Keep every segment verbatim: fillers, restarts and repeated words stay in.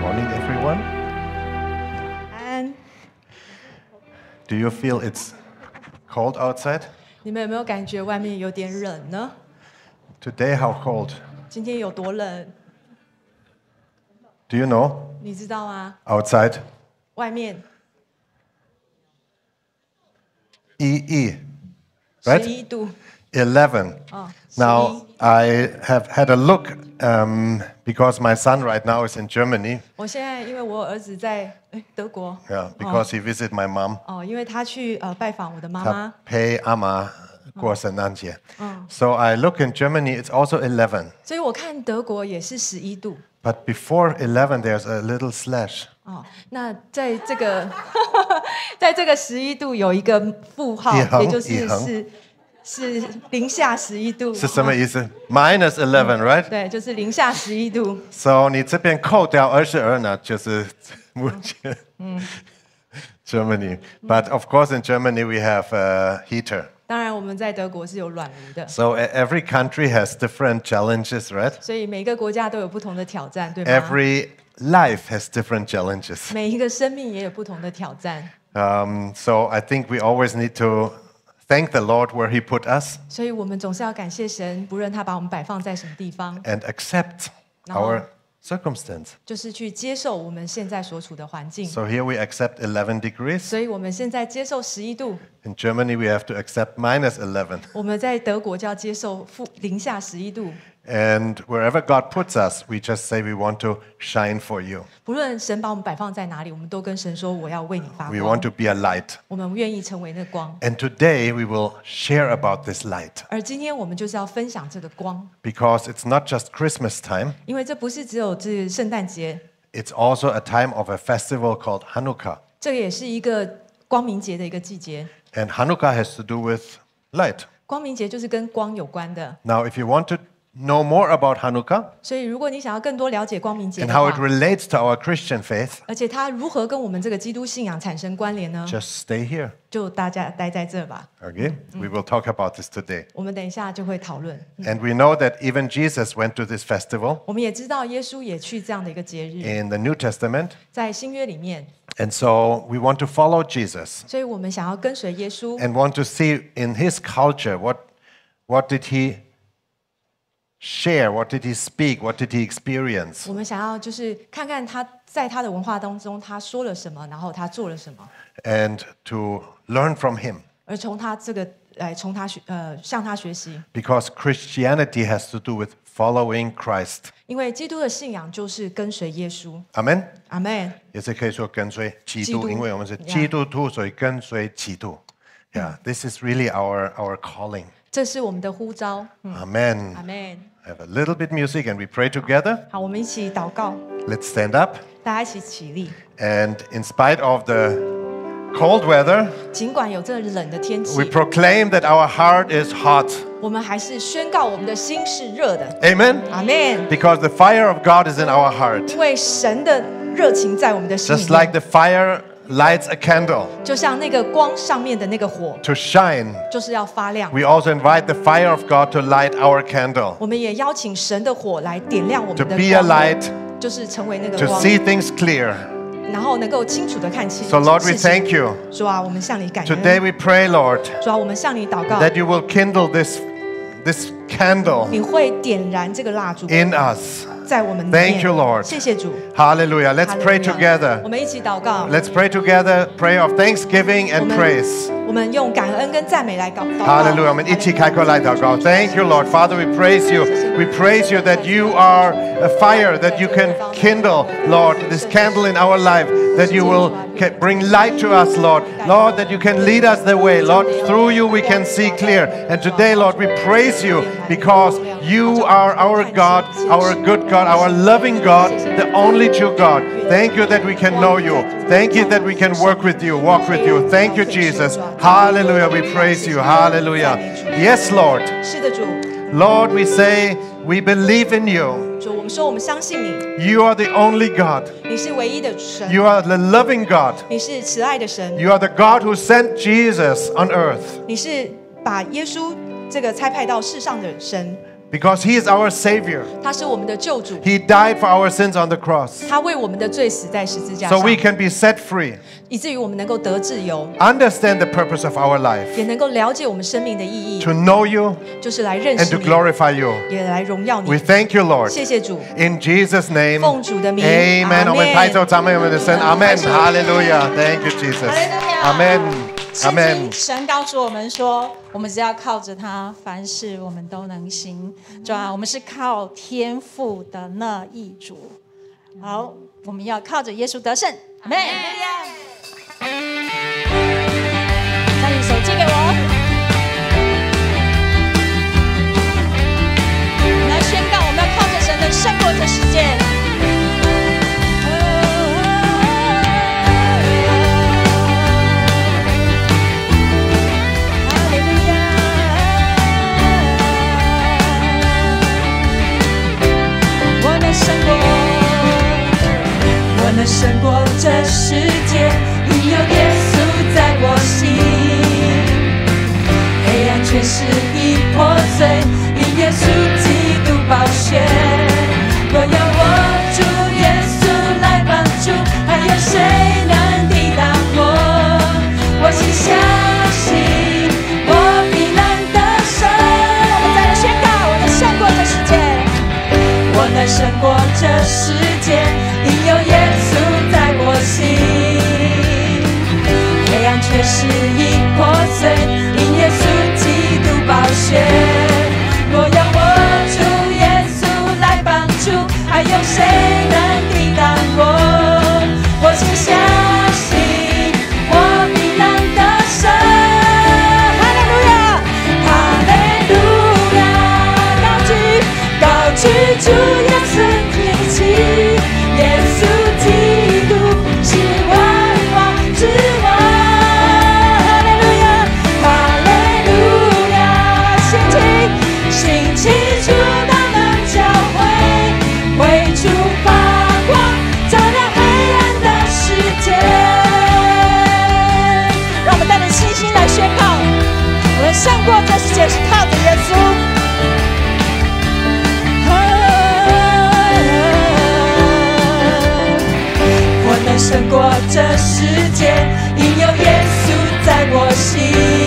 Morning, everyone. 安， Do you feel it's cold outside? 你们有没有感觉外面有点冷呢？ Today, how cold? 今天有多冷？ Do you know? 你知道吗？ Outside, 外面 E E, 十 right? 一度 eleven. 哦， Now, 十一。 I have had a look um, because my son right now is in Germany. 我现在因为我儿子在哎德国 Yeah, because he visited my mom. 哦，因为他去呃拜访我的妈妈， 他陪阿妈过圣诞节. 嗯， So I look in Germany, it's also eleven. 所以我看德国也是十一度 But before eleven, there's a little slash. 哦。那在这个在这个十一度有一个负号一，横也就是一横是是零下十一度， 是什么意思? Minus eleven, right? 对，就是零下十一度。 So 你这边扣掉二十二呢，就是目前 Germany. But of course, in Germany we have a heater. 当然，我们在德国是有暖炉的， So e- every country has different challenges, right? 所以每个国家都有不同的挑战，对吗？ Every life has different challenges. 每一个生命也有不同的挑战， Um, so I think we always need to thank the Lord where He put us 所以我们总是要感谢神，不论他把我们摆放在什么地方， and accept 然后 our circumstance. 就是去接受我们现在所处的环境。 So here we accept eleven degrees. 所以我们现在接受十一度， In Germany, we have to accept minus eleven. 我们在德国就要接受负零下十一度。 And wherever God puts us, we just say we want to shine for you. 不论神把我们摆放在哪里，我们都跟神说：“我要为你发 We 光 want。to be a light. ” 我们愿意成为那光。 And today we will share about this light 而今天我们就是要分享这个光， because it's not just Christmas time, 因为这不是只有这圣诞节， it's also a time of a festival called Hanukkah. 这个也是一个光明节的一个季节。 And Hanukkah has to do with light. 光明节就是跟光有关的， Now, if you want to know more about Hanukkah 所以如果你想要更多了解光明节 and 的 how it 话， relates to our Christian faith, 而且它如何跟我们这个基督信仰产生关联呢？ just stay here. 就大家待在这吧， Okay? We will talk about this today. 我们等一下就会讨论。 And we know that even Jesus went to this festival 我们也知道耶稣也去这样的一个节日， in the New Testament. 在新约里面， And so we want to follow Jesus 所以我们想要跟随耶稣， and want to see in his culture what, what did he share, what did he speak, what did he experience. 我们想要就是看看他在他的文化当中他说了什么，然后他做了什么， And to learn from him. 而从他这个来从他学呃向他学习， Because Christianity has to do with following Christ. 因为基督的信仰就是跟随耶稣。 Amen? 阿门。 也是可以说跟随基督， 基督。 因为我们是 Yeah. 基督徒，所以跟随基督。Yeah, this is really our, our calling. 这是我们的呼召。嗯， Amen. 阿门。 Have a little bit music and we pray together. 好，我们一起祷告， Let's stand up. 大家一起起立。 And in spite of the cold weather, 尽管有这冷的天 we 气， proclaim that our heart is hot. 我们还是宣告我们的心是热的。 Amen? 阿门。 Because the fire of God is in our heart. 因为神的热情在我们的心里 Just like 面， the fire lights a candle 就像那个光上面的那个火， to shine, 就是要发亮。 we also invite the fire of God to light our candle, 我们也邀请神的火来点亮我 to 们的 be a 光， light, 就是成为那个 to 光， see things clear. 然后能够清楚的看清。 So Lord, we 事情 thank you. 主啊，我们向你感 Today 恩。 we pray, Lord, 主啊，我们向你祷告， that you will kindle this, this candle 你会点燃这个蜡烛 in us. 在我们里 Thank 面。 you, Lord. 谢谢主。 Hallelujah. Let's pray 哈利路亚 together. 我们一起祷告。 Let's pray together, prayer of thanksgiving and praise. 我们用感恩跟赞美来祷祷告。 Hallelujah. 我们一起开口来祷告。Thank you, Lord. Father, we praise you. We praise you that you are a fire that you can kindle, Lord, this candle in our life, that you will ca- bring light to us, Lord. Lord, that you can lead us the way. Lord, through you we can see clear. And today, Lord, we praise you because you are our God, our good God, our loving God, the only true God. Thank you that we can know you. Thank you that we can work with you, walk with you. Thank you, Jesus. Hallelujah. We praise you. Hallelujah. Yes, Lord. 是的，主。 Lord, we say we believe in you. 主，我们说我们相信你， You are the only God. 你是唯一的神， You are the loving God. 你是慈爱的神， You are the God who sent Jesus on earth. 你是把耶稣这个差派到世上的神。 Because He is our Savior. 他是我们的救主， He died for our sins on the cross. 他为我们的罪死在十字架 So 上， we can be set free. 以至于我们能够得自由， Understand the purpose of our life. 也能够了解我们生命的意义， To know you 就是来认 and 识 to 你， glorify you. 也来荣耀 We 你。 thank you, Lord. 谢谢主， In Jesus' name. 奉主的名 Amen. 我们拍手赞美我们的神。 Amen. Hallelujah. Thank you, Jesus. Amen. 圣 Amen. 经神告诉我们说，我们只要靠着他，凡事我们都能行。主啊，我们是靠天父的那一主。好，我们要靠着耶稣得胜。阿门。将你手借给我。我们要宣告，我们要靠着神能胜过这世界。我能胜过这世界，因有耶稣在我心。黑暗权势已破碎，因耶稣基督宝血。若要我主耶稣来帮助，还有谁能抵挡我？我心相信，我必能得胜。我们再来宣告，我能胜过这世界。我能胜过这世界，因有耶稣在我心。黑暗权势已破碎，因耶稣基督宝血。若要我主耶稣来帮助，还有谁能抵挡我？我心相信，我必能得胜。哈利路亚，哈利路亚，高举高举主耶稣名气，耶稣基督是万王之王。哈利路亚，哈利路亚，兴起兴起主大能教会，为主发光，照亮黑暗的世界。让我们带着信心来宣告，我们胜过这世界是靠着耶稣。我能胜过这世界，因有耶稣在我心。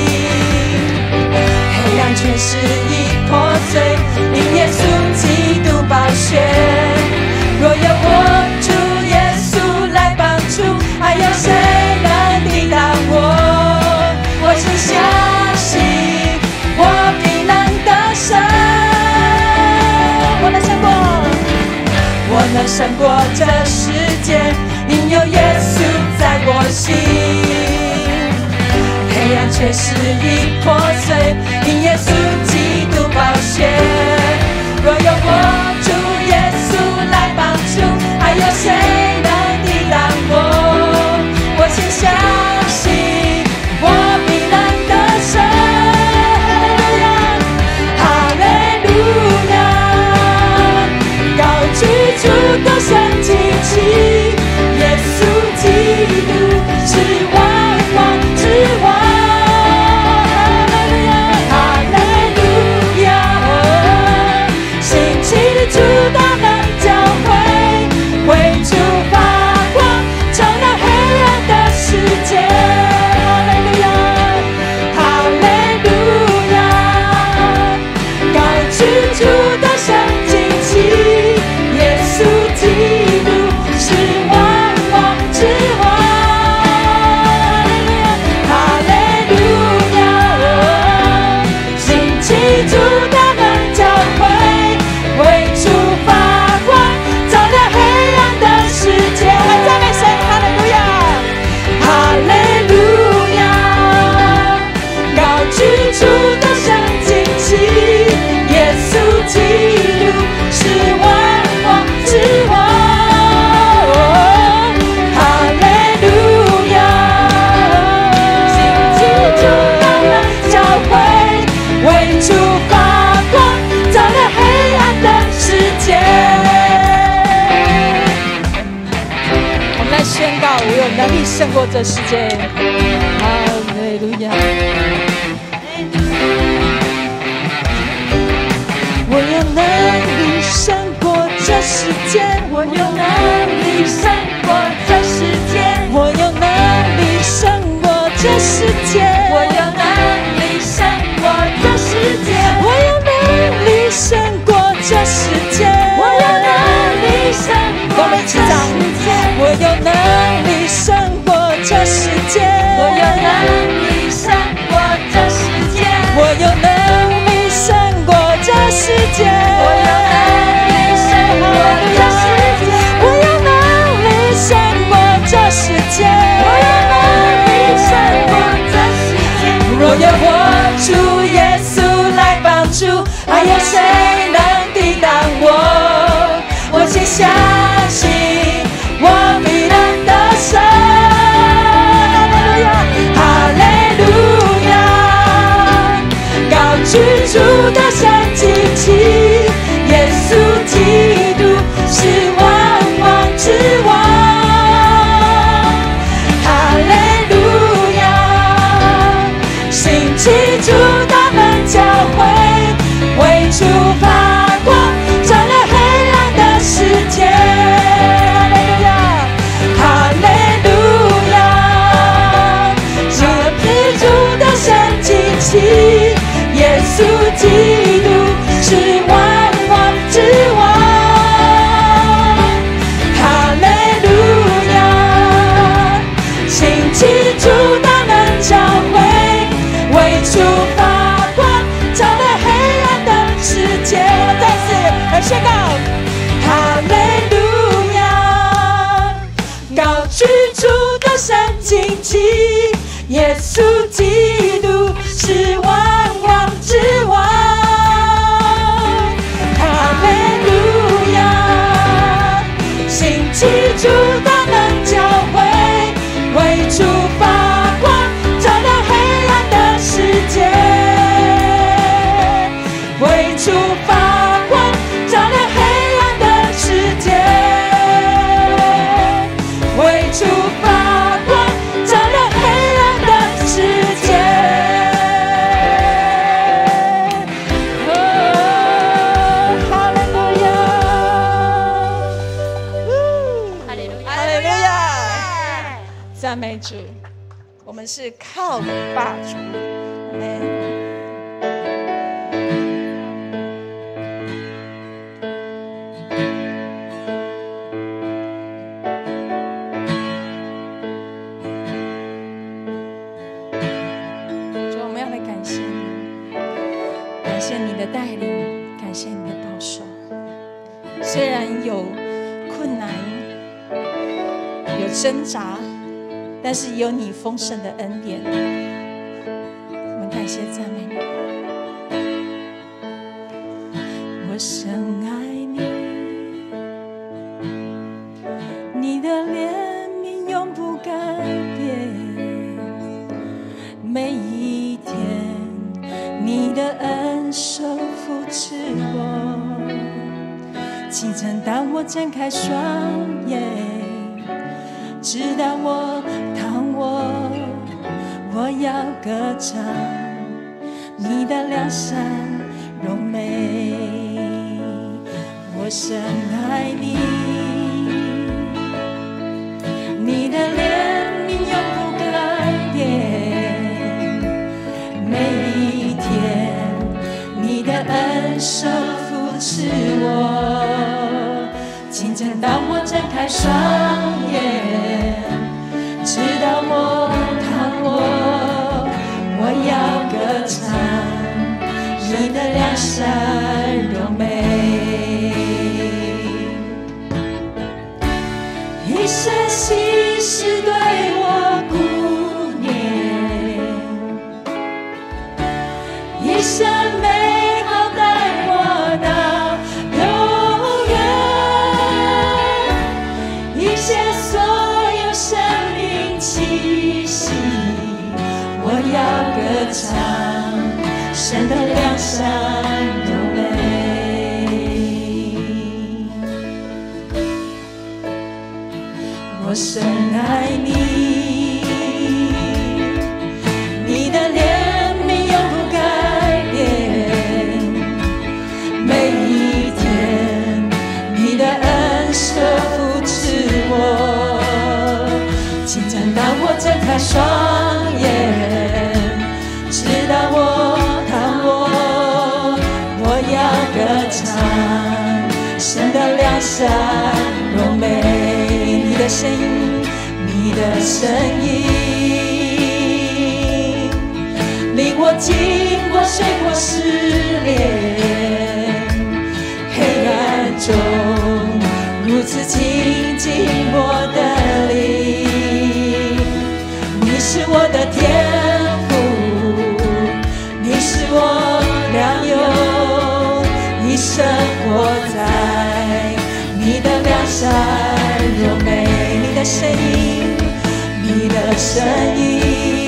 黑暗权势已破碎，因耶稣基督宝血。若有我主耶稣来帮助，还有谁能抵挡我？我心相信，我必能得胜。我能胜过，我能胜过这世界，因有耶稣在我心。黑暗权势已破碎，因耶稣基督宝血。若有我主耶稣来帮助，还有谁能抵挡我？我心相信，我必能得胜。哈利路亚，高举主的神奇奇，耶稣基督是万王之王。哈利路亚，兴起主大能教会，为主发光，照亮黑暗的世界。哈利路亚，哈利路亚，高举主的神奇奇，耶稣基督是万王之王。哈利路亚，兴起主大能教会，为主发光，照亮黑暗的世界。来赞美神，哈利路亚，哈利路亚，高举主的神惊奇，耶稣基督是万王之王。哈利路亚，兴起主大能教会，为主发光，照亮黑暗的世界。我们来宣告，我有能力胜过这世界。哈利路亚，我有有能力胜过这世界， 我有能力胜过这世界， 我有能力胜过这世界， 我有能力胜过这世界， 我有能力胜过这世界， 我有能力胜过这世界， 我有能力胜过这世界， 我有能力胜过这世界， 我有能力胜过这世界， 我有能力胜过这世界， 我有能力胜过这世界。 若有我主耶稣来帮助，还有谁能抵挡我？我请相信我必能得胜。哈利路亚，高举主的神迹奇，耶稣基督是万王之王。哈利路亚，兴起主大门教会，为主发光，照亮黑暗的世界。哈利路亚，这批主的神迹奇，耶稣基督是万王之王。哈利路亚，兴起主大门教会，为主发光，照亮黑暗的世界。再次来宣告，哈利路亚，高举主的神迹奇，耶稣基督是万王之王。哈利路亚，兴起主大门教会，为主发光，照亮黑暗的世界。为主发光，照亮黑暗的世界。为主发光，照亮黑暗的世界。哦，哈利路亚， 哈利路亚， 哈利路亚，赞美主，我们是靠你霸主。阿们。主，我们要来感谢你，感谢你的带领，感谢你的保守。虽然有困难，有挣扎，但是有你丰盛的恩典。我们感谢赞美你。我深爱你，你的怜悯永不改变。每一天，你的恩手扶持我。清晨当我睁开双眼，直到我躺卧，我要歌唱你的良善荣美。我深爱你，你的怜悯永不改变。每一天，你的恩手扶持我。清晨当我睁开双眼，直到我躺卧，我要歌唱你的良善荣美。一生心事对我顾念，一生美好带我到永远。一切所有生命气息，我要歌唱神的良善荣美。我深爱你，你的怜悯永不改变。每一天，你的恩手开双眼，直到我看我，我要歌唱神的良善柔美，你的声音，你的声音领我经过水火试炼，黑暗中如此亲近我的灵。你是我的天父，你是我良友，一生活在你的良善柔美，你的声音，你的声音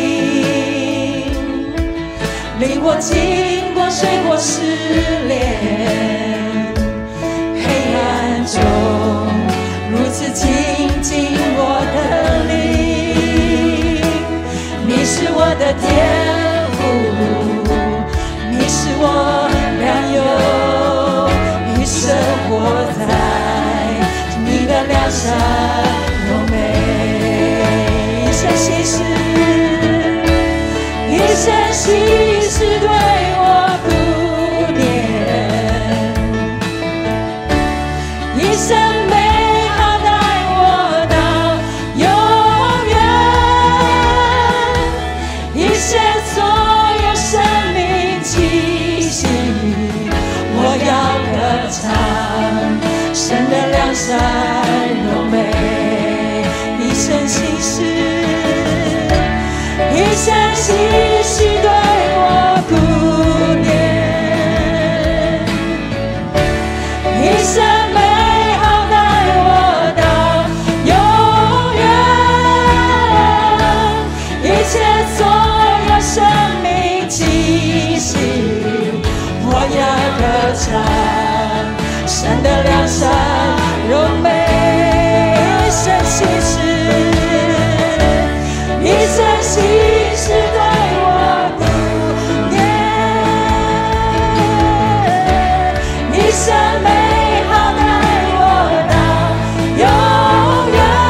领我经过水火试炼，黑暗中如此亲近我的灵。你是我的天父，你是我良友，一生活在你的良善柔美，一生心事，一生心事对我顾念，一生美好带我到永远，一切所有生命气息，我要歌唱神的良善柔美，一生心事，一生心事对我顾念，一生美好带我到永远，一切所有生命气息，我要歌唱神的良善柔美，一生心事，一生心事对我顾念，一生美好带我到永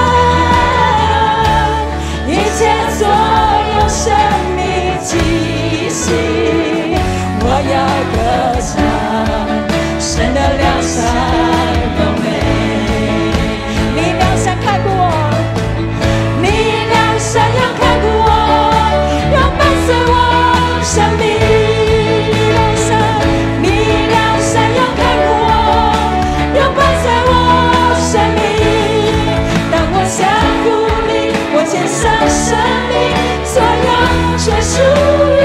远，一切所有生命气息，我要歌唱神的良善柔美。你良善看顾我，你良善要看顾我，要伴随我生命。你良善，你良善要看顾我，要伴随我生命。当我降服你，我献上生命，所有全属于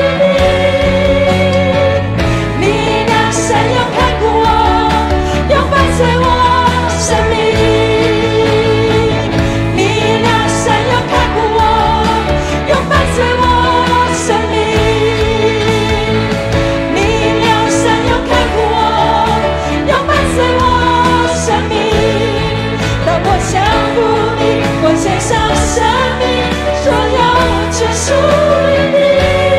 你。你良善要看顾我，要伴随我生命。你良善要看顾我，要伴随我生命。你良善要看顾我，要伴随我生命。当我降服你，我献上生命，所有全属于你。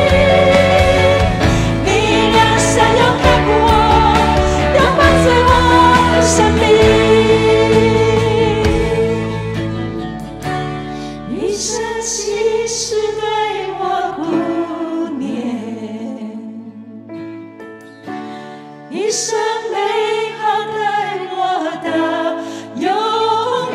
你良善要看顾我，要伴随我生命。一生心事对我顾念，一生美好带我到永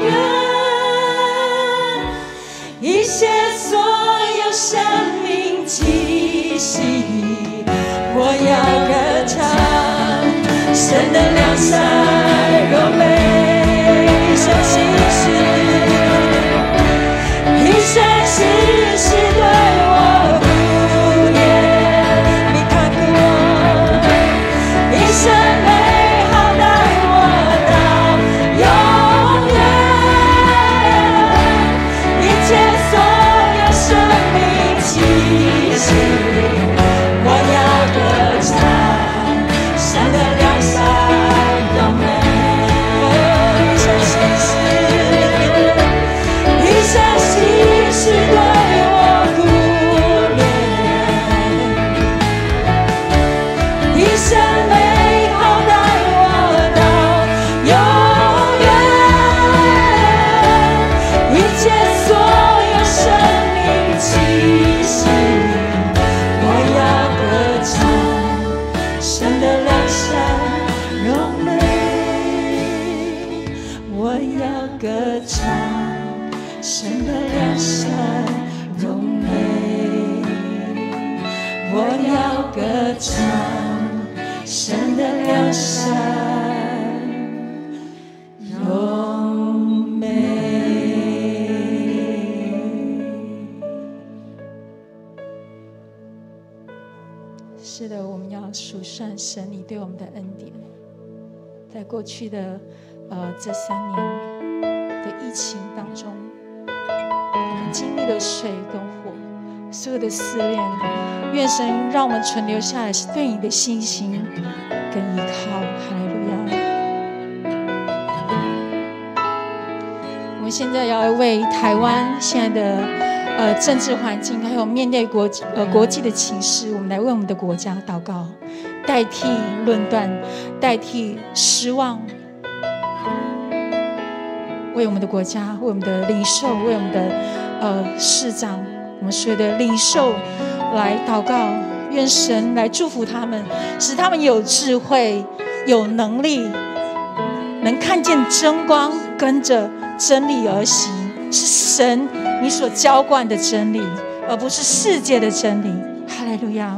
远，一切所有生命气息，我要歌唱神的良善柔美，一生心事，一生心事对我顾念，你看顾我，一生美好带我到永远，一切所有生命气息，我要歌唱神的良善柔美。 唱神的良善荣美，我要歌唱神的良善荣美。是的，我们要数算神你对我们的恩典。在过去的呃这三年的疫情当中，我们经历了水跟火，所有的试炼，愿神让我们存留下来是对你的信心跟依靠。哈利路亚！我们现在要为台湾现在的呃政治环境，还有面对国呃国际的情势，我们来为我们的国家祷告，代替论断，代替失望，为我们的国家，为我们的领袖，为我们的呃市长，我们所有的领袖来祷告，愿神来祝福他们，使他们有智慧、有能力，能看见真光，跟着真理而行，是神你所浇灌的真理，而不是世界的真理。哈利路亚！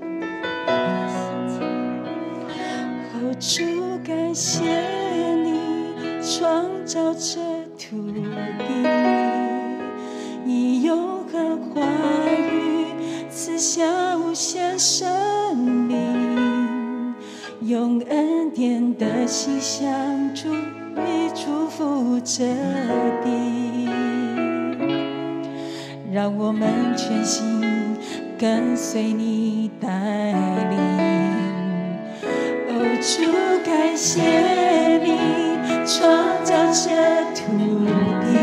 哦，主感谢你创造这土地，以永恒话语赐下无限生命，用恩典的馨香祝你祝福这地，让我们全心跟随你带领。哦，主感谢你创造这土地，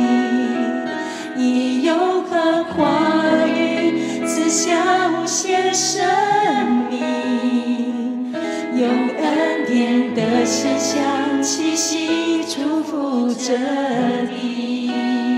以永恒话语赐下无限生命，用恩典的馨香气息祝福这地，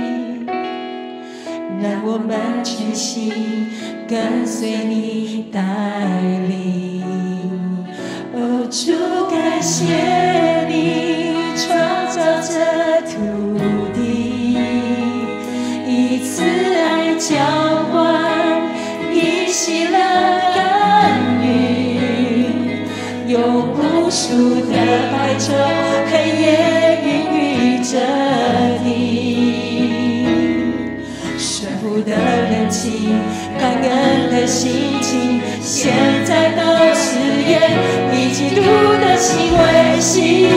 让我们全心跟随你带领。哦，主感谢你创造这土地，以慈爱浇灌，以喜乐耕耘，用无数的白昼黑夜孕育这地，顺服的人情，感恩的心情，现在都实验，以基督的心为心。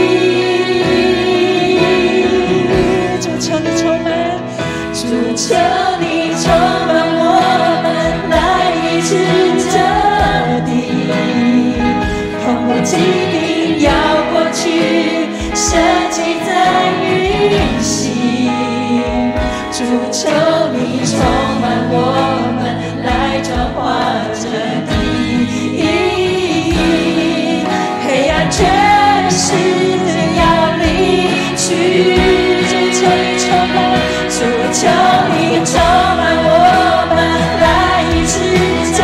主求你充满，主求你充满我们，来医治这地，痛苦疾病要过去，神迹在运行。主求你充满我们，来转化这地，黑暗权势要离去。主求你充满，主求你充满我们，来医治这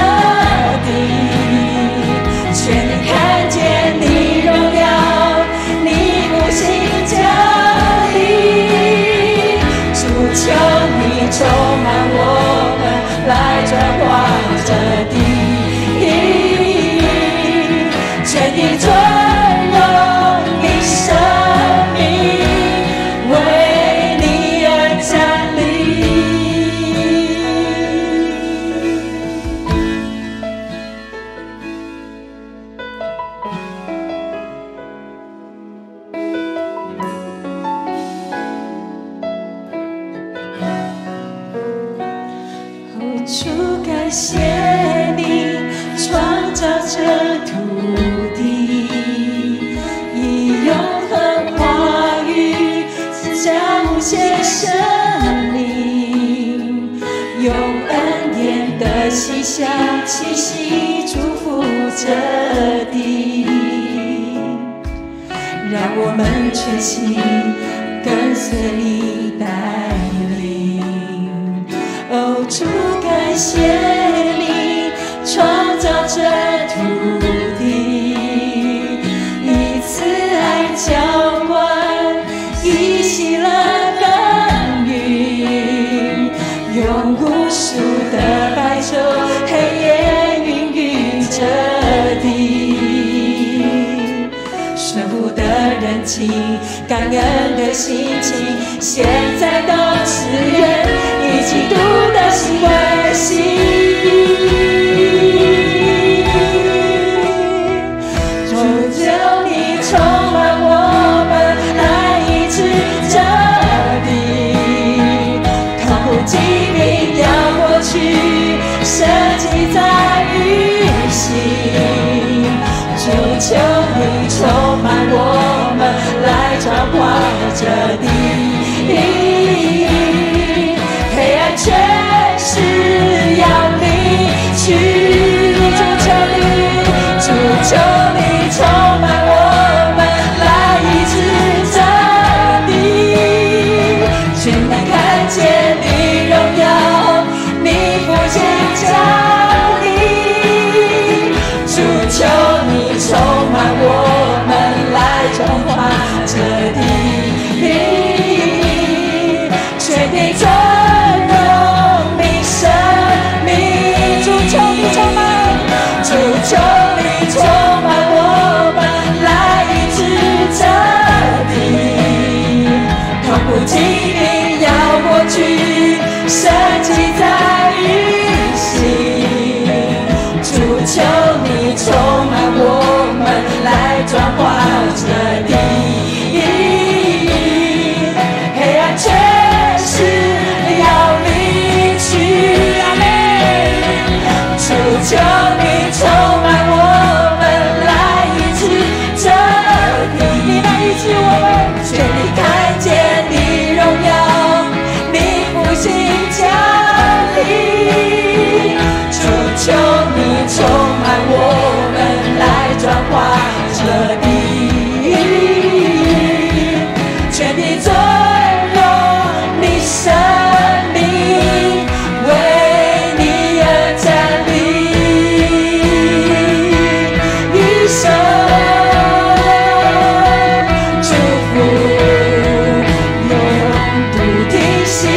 地，全能看见你荣耀，你无形降临。主求你充满我们，来转化这地，全地尊荣你生命，为你而站立。哦，主感谢你创造这土地，以永恒话语赐下无限生命，用恩典的馨香气息祝福这地，让我们全心跟随你带领。哦，主感谢你创造这土地，以慈爱浇灌，以喜乐耕情，感恩的心情，现在都是愿以基督的心为心。主求你充满我们，来医治这地，痛苦疾病要过去，神迹在运行。主求你充满我们，来转化这地，黑暗权势要离去。主求你，主求你充满我们，来医治这地，全能看见你荣耀，你复兴降临。主求你充满我们，来转化这地，全地尊荣你生命。主求你充满，主求你充满我们，来医治这地，痛苦疾病要过去，神迹在运行。主求你充满我们，来转化这地，黑暗权势要离去。阿们。主求你充满我们，来医治这地，你来医治我们，全力看见你荣耀，你复兴降临。主求你充满我们，来转化这地，全地尊荣你生命，为你而站立，一生祝福永不停息。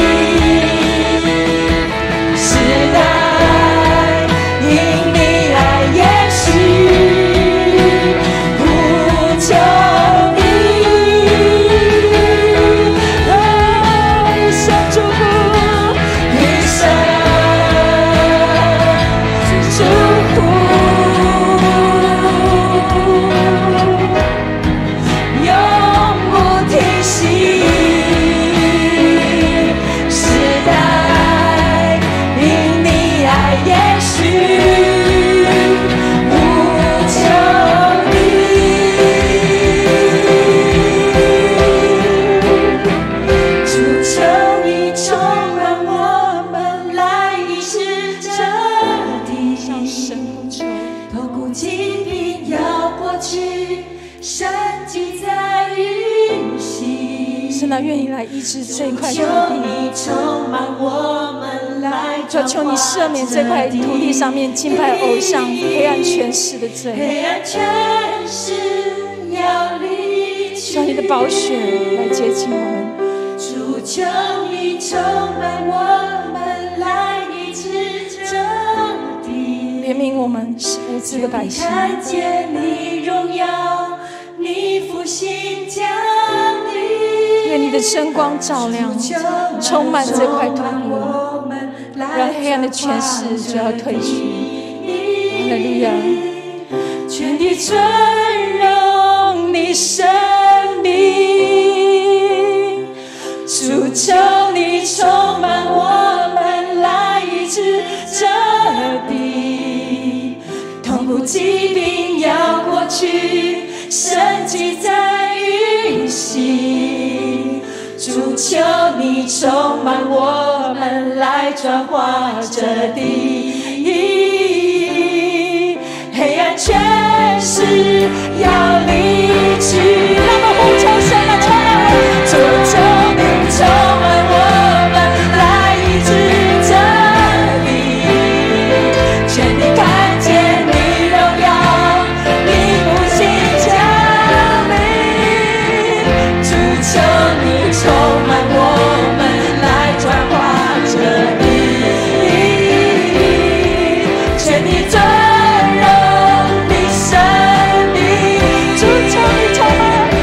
时代因你爱延续，呼求你，哦，一生祝福，一生祝福，永不停息。时代因你爱延续，呼求你，主求你充满我们，来医治这地， 向神呼求， 痛苦疾病要过去，神迹在运行。 神啊，愿意来医治这块土求地。 你充满我们，来主啊，求你赦免这块土地上面敬拜偶像、黑暗权势的罪。 黑暗权势要离去。 让你的宝血来洁净我们。 主求你充满我们，来医治这地， 怜悯我们无知的百姓。 看见你荣耀，你复兴降临。 愿你的真光照亮，充满这块土地，让黑暗的权势就要退去。哈利路亚！ 全地尊荣你生命，主求你充满我们，来医治这地，痛苦疾病要过去，神迹在运行。主求你充满我们，来转化这地，黑暗权势要离去。让我们呼求神啊，充满我，主求你充满我们，来医治这地，全地看见你荣耀，你复兴降临。主求你充满我们，来转化这地，全地尊荣你生命。主求你充满，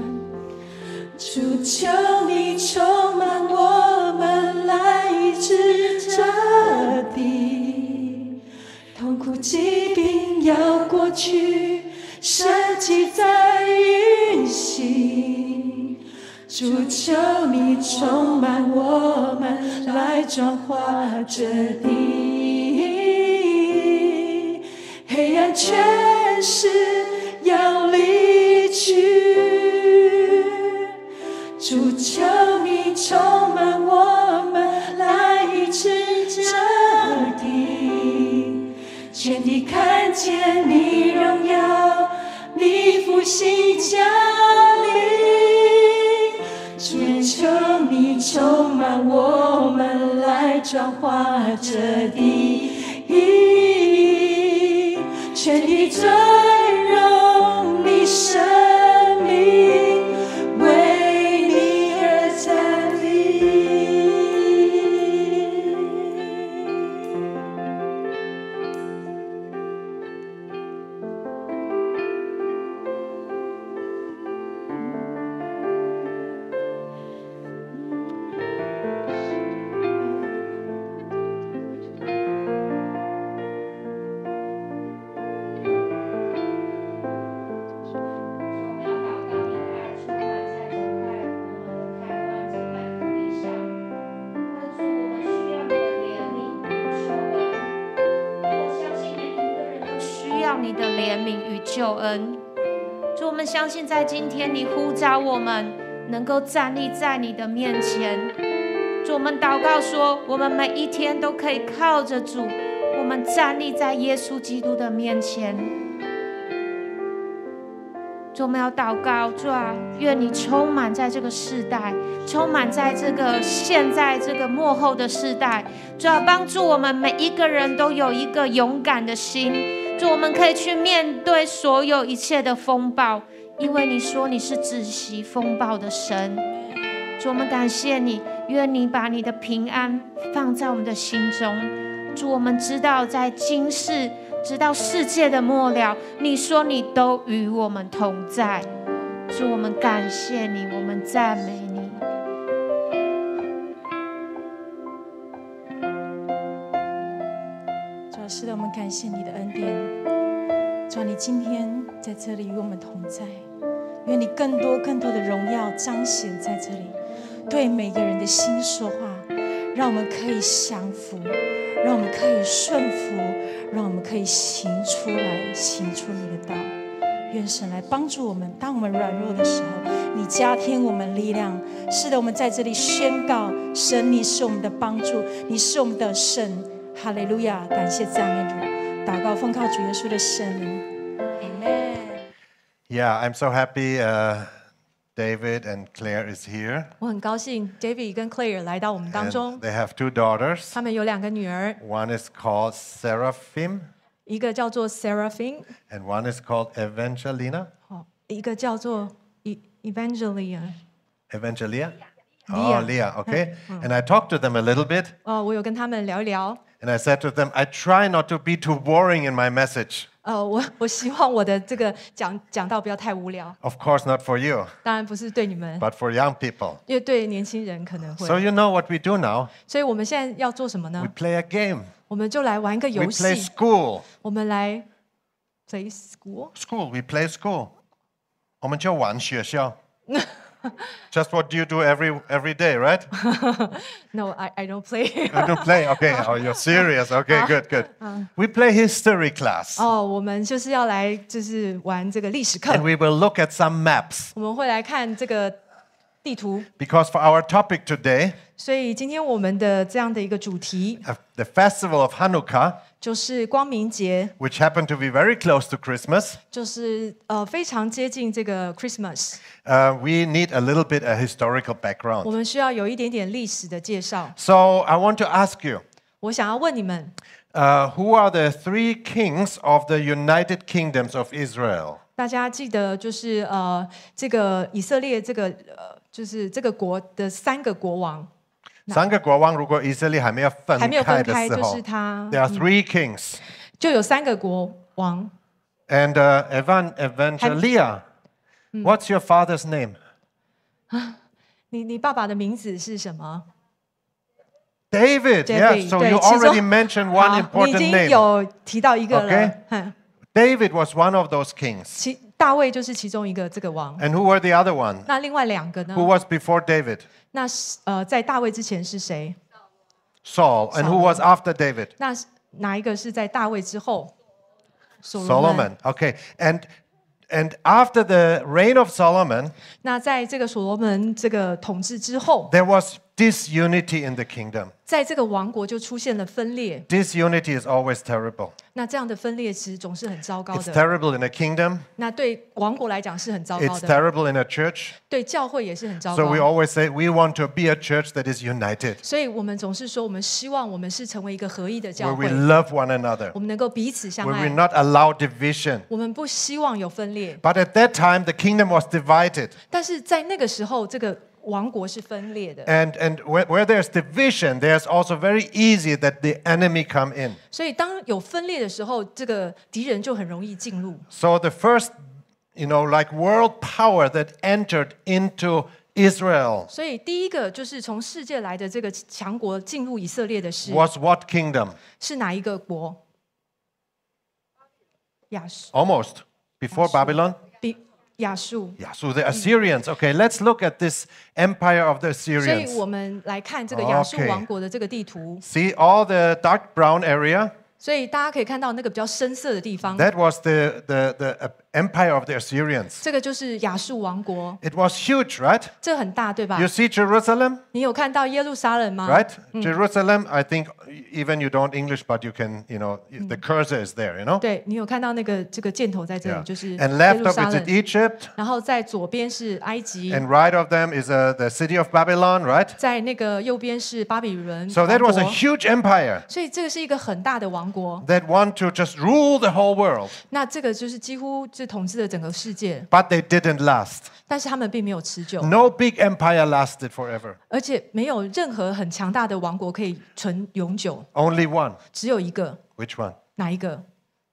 主求你充满我们，来医治这地。痛苦疾病要过去，神迹在运行。主求你充满我们，来转化这地。黑暗权势要离去，主求你充满我们，来医治这地。全地看见你荣耀，你复兴降临。主求你充满我们，来转化这地。全地尊荣你生命，为你而站立。 你的怜悯与救恩，主，我们相信在今天你呼召我们能够站立在你的面前。主，我们祷告说，我们每一天都可以靠着主，我们站立在耶稣基督的面前。主，我们要祷告，主啊，愿你充满在这个世代，充满在这个现在这个末后的世代。主啊，帮助我们每一个人都有一个勇敢的心。主，我们可以去面对所有一切的风暴，因为你说你是止息风暴的神。主，我们感谢你，愿你把你的平安放在我们的心中。主，我们知道在今世直到世界的末了，你说你都与我们同在。主，我们感谢你，我们赞美你。 是的，我们感谢你的恩典。主啊，你今天在这里与我们同在，愿你更多更多的荣耀彰显在这里，对每个人的心说话，让我们可以降服，让我们可以顺服，让我们可以行出来，行出你的道。愿神来帮助我们，当我们软弱的时候，你加添我们力量。是的，我们在这里宣告，神，你是我们的帮助，你是我们的神。哈利路亚！感谢赞美主，祷告奉靠主耶稣的圣名。Amen. Yeah, I'm so happy. Uh, David and Claire is here. 我很高兴 David 跟 Claire 来到我们当中。 And they have two daughters. 他们有两个女儿。 One is called Seraphim. 一个叫做 Seraphim. And one is called Evangelina. 哦，一个叫做 Evangelia. Evangelia? Oh, Leah, okay. And I talked to them a little bit. 哦，我有跟他们聊一聊。 And I said to them, I try not to be too boring in my message. 呃，我我希望我的这个讲讲道不要太无聊。 Of course, not for you. 当然不是对你们， but for young people. 因为对年轻人可能会。 So you know what we do now? 所以我们现在要做什么呢？ We play a game. 我们就来玩一个 We 游 play 戏。 school. 我们来 play school。 School, we play school. 我们就玩学校。Just what you do every every day, right? No, I I don't play. You don't play? Okay. Oh, you're serious. Okay, good, good. We play history class. 哦，我们就是要来就是玩这个历史课。 And we will look at some maps. 我们会来看这个地图。 Because for our topic today, 所以今天我们的这样的一个主题 the festival of Hanukkah, 就是光明节， which happened to be very close to Christmas, 就是呃非常接近这个 Christmas。 uh, we need a little bit a historical 我 background. 们需要有一点点历史的介绍。 So I want to ask you, 我想要问你们， uh, who are the three kings of the United Kingdoms of Israel? 大家记得就是呃这个以色列这个呃就是这个国的三个国王。 三个国王如果以色列还没有分还没有分开， 开的时候， 就是他 there are three kings. 就有三个国王。 And uh, Evan, Evangelia, What's your father's name? 你你爸爸的名字是什么？ David. David, Yeah, so 对， you 其中 already mentioned one 好，你已 important 经 name. 有提到一个了。 Okay. 哼 David was one of those kings. 其大卫就是其中一个这个王。 And who were the other one? 那另外两个呢 Who？was before David? 那是呃，在大卫之前是谁？ Saul. And who was after David? 那是哪一个是在大卫之后？ Solomon. Okay. And and after the reign of Solomon, 那在这个所罗门这个统治之后， there was disunity in the kingdom. 在这个王国就出现了分裂。 Disunity is always terrible. 那这样的分裂其实总是很糟糕 It's 的。 terrible in a kingdom. 那对王国来讲是很糟糕 It's 的， terrible in a church. 对教会也是很糟 So 糕 we。always say we want to be a church that is united, 所以我们总是说，我们希望我们是成为一个合一的 where 教 we 会， love one another, 我们能够彼此相 where we 爱， not allow division. 我们不希望有分裂。 But at that time, the kingdom was divided. 但是在那个时候，这个王国是分裂的， And, and where, where there's division, there's also very easy that the enemy come in. 所以当有分裂的时候，这个敌人就很容易进入。 So the first, you know, like world power that entered into Israel 所以第一个就是从世界来的这个强国进入以色列的是 was what kingdom? 是哪一个国？亚述， Almost. Before Babylon? 比亚述。 Yeah, so the Assyrians. Okay, let's look at this empire of the 所以 Assyrians. 我们来看这个亚述 Okay. 王国的这个地图。 See all the dark brown area? 所以大家可以看到那个比较深色的地方， That was the, the, the uh, empire of the Assyrians. 这个就是亚述王国， It was huge, right? 这很大，对吧 You？see Jerusalem, 你有看到耶路撒冷吗 right? Jerusalem, I think even you don't English, but you can, you know, the cursor is there, you know? 对，你有看到那个这个箭头在这里， Yeah. 就是耶 And left 路 of 撒 it 冷 is。Egypt, 然后在左边是埃及， and right of them is uh, the city of Babylon, right? 在那个右边是巴比伦 So 王 that was a 国。 huge empire 所以这个是一个很大的王国， that want to just rule the whole world, 那这个就是几乎是统治了整个世界， but they didn't last. 但是他们并没有持久， No big empire lasted forever. 而且没有任何很强大的王国可以存永久， Only one. 只有一个， Which one? 哪一个？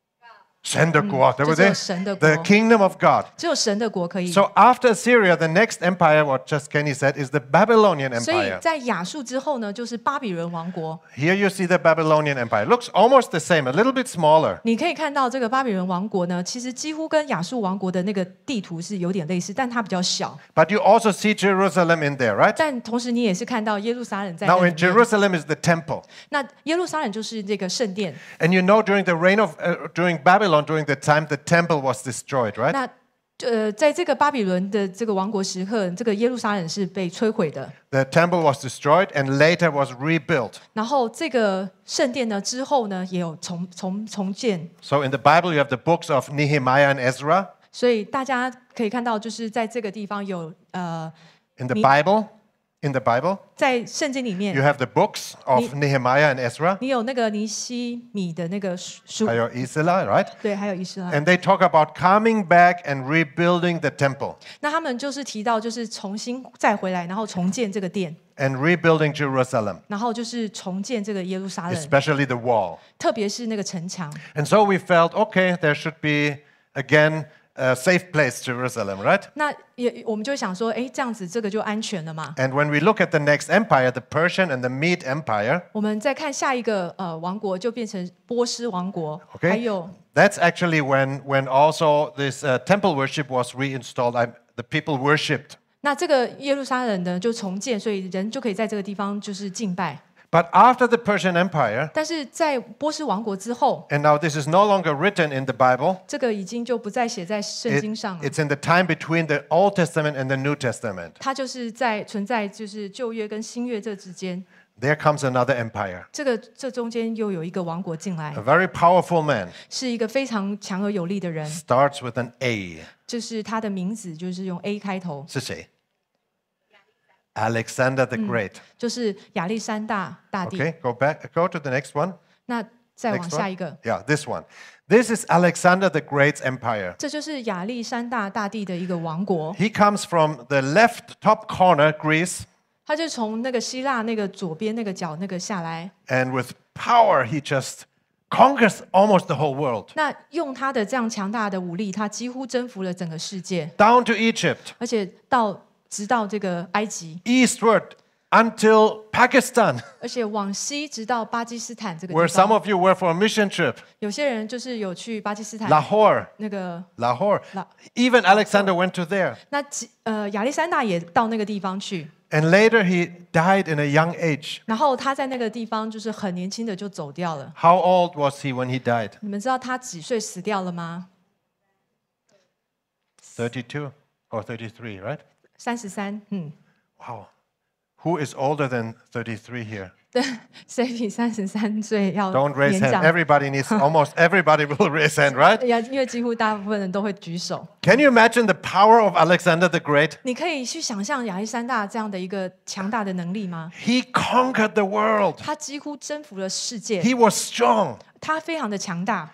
Sendakwa, 对不对？ 就是神的国。 The kingdom of God. 只有神的国可以。 So after Assyria, the next empire, what just Kenny said, is the Babylonian 所以 Empire. 在亚述之后呢，就是巴比伦王国。 Here you see the Babylonian Empire. Looks almost the same, a little bit smaller. 你可以看到这个巴比伦王国呢，其实几乎跟亚述王国的那个地图是有点类似，但它比较小。 But you also see Jerusalem in there, right? 但同时你也是看到耶路撒冷在那 Now 里 in 面。 Jerusalem is the temple. 那耶路撒冷就是这个圣殿。 And you know during the reign of, uh, during Babylon, during the time the temple was destroyed, right? 那呃，在这个巴比伦的这个王国时刻，这个耶路撒冷是被摧毁的。 The temple was destroyed and later was rebuilt. 然后这个圣殿呢之后呢，也有重重重建。 So in the Bible, you have the books of Nehemiah and Ezra. 所以大家可以看到，就是在这个地方有呃， In the Ne- Bible, in the Bible, 在圣经里面 you have the books of Nehemiah and Ezra. 你有那个尼西米的那个书， 还有 Isla, right? 对，还有以斯拉。 And they talk about coming back and rebuilding the temple 那他们就是提到，就是重新再回来，然后重建这个殿， and rebuilding Jerusalem, 然后就是重建这个耶路撒冷， especially the wall. 特别是那个城墙。 And so we felt, okay, there should be again a safe place, Jerusalem, right? 那也我们就想说，哎，这样子这个就安全了嘛。 And when we look at the next empire, the Persian and the Mede Empire, 我们再看下一个呃王国，就变成波斯王国， okay, 还有 that's actually when, when also this uh, temple worship was reinstalled. I, the people worshipped. 那这个耶路撒冷呢就重建，所以人就可以在这个地方就是敬拜。 But after the Persian Empire, 但是在波斯王国之后， and now this is no longer written in the Bible, 这个已经就不再写在圣 it- 经上了。 it's in the time between the Old Testament and the New Testament. 它就是在存在就是旧约跟新约这之间， There comes another empire, 这个这中间又有一个王国进来 a，very powerful man, 是一个非常强而有力的人， starts with an A. 就是他的名字就是用 A 开头， 是谁？ Alexander the Great. 就是亚历山大大帝。 Okay, go back, go to the next one. 那再往 Next 下 one. 一个， Yeah, this one. This is Alexander the Great's empire. 这就是亚历山大大帝的一个王国， He comes from the left top corner, Greece, 他就从那个希腊那个左边那个角那个下来， and with power he just conquers almost the whole world. 那用他的这样强大的武力，他几乎征服了整个世界， Down to Egypt, 而且到直到这个埃及， eastward until Pakistan, 而且往西直到巴基斯坦这个 where 地 some 方。 of you were for a mission trip. 有些人就是有去巴基斯坦 Lahore, 那个， Lahore. La- Even Alexander went to there. 那几呃亚历山大也到那个地方去， And later he died in a young age. 然后他在那个地方就是很年轻的就走掉了。 How old was he when he died? 你们知道他几岁死掉了吗？ thirty-two or thirty-three, right? 三十三，嗯， Wow. Who is older than thirty-three here? 对，谁比三十三岁要 Don't raise 年 hand. 长？ Everybody needs, almost everybody will raise hand, right? 呀，因为几乎大部分人都会举手。 Can you imagine the power of Alexander the Great? 你可以去想象亚历山大这样的一个强大的能力吗？ He conquered the world. 他几乎征服了世界， He was strong. 他非常的强大，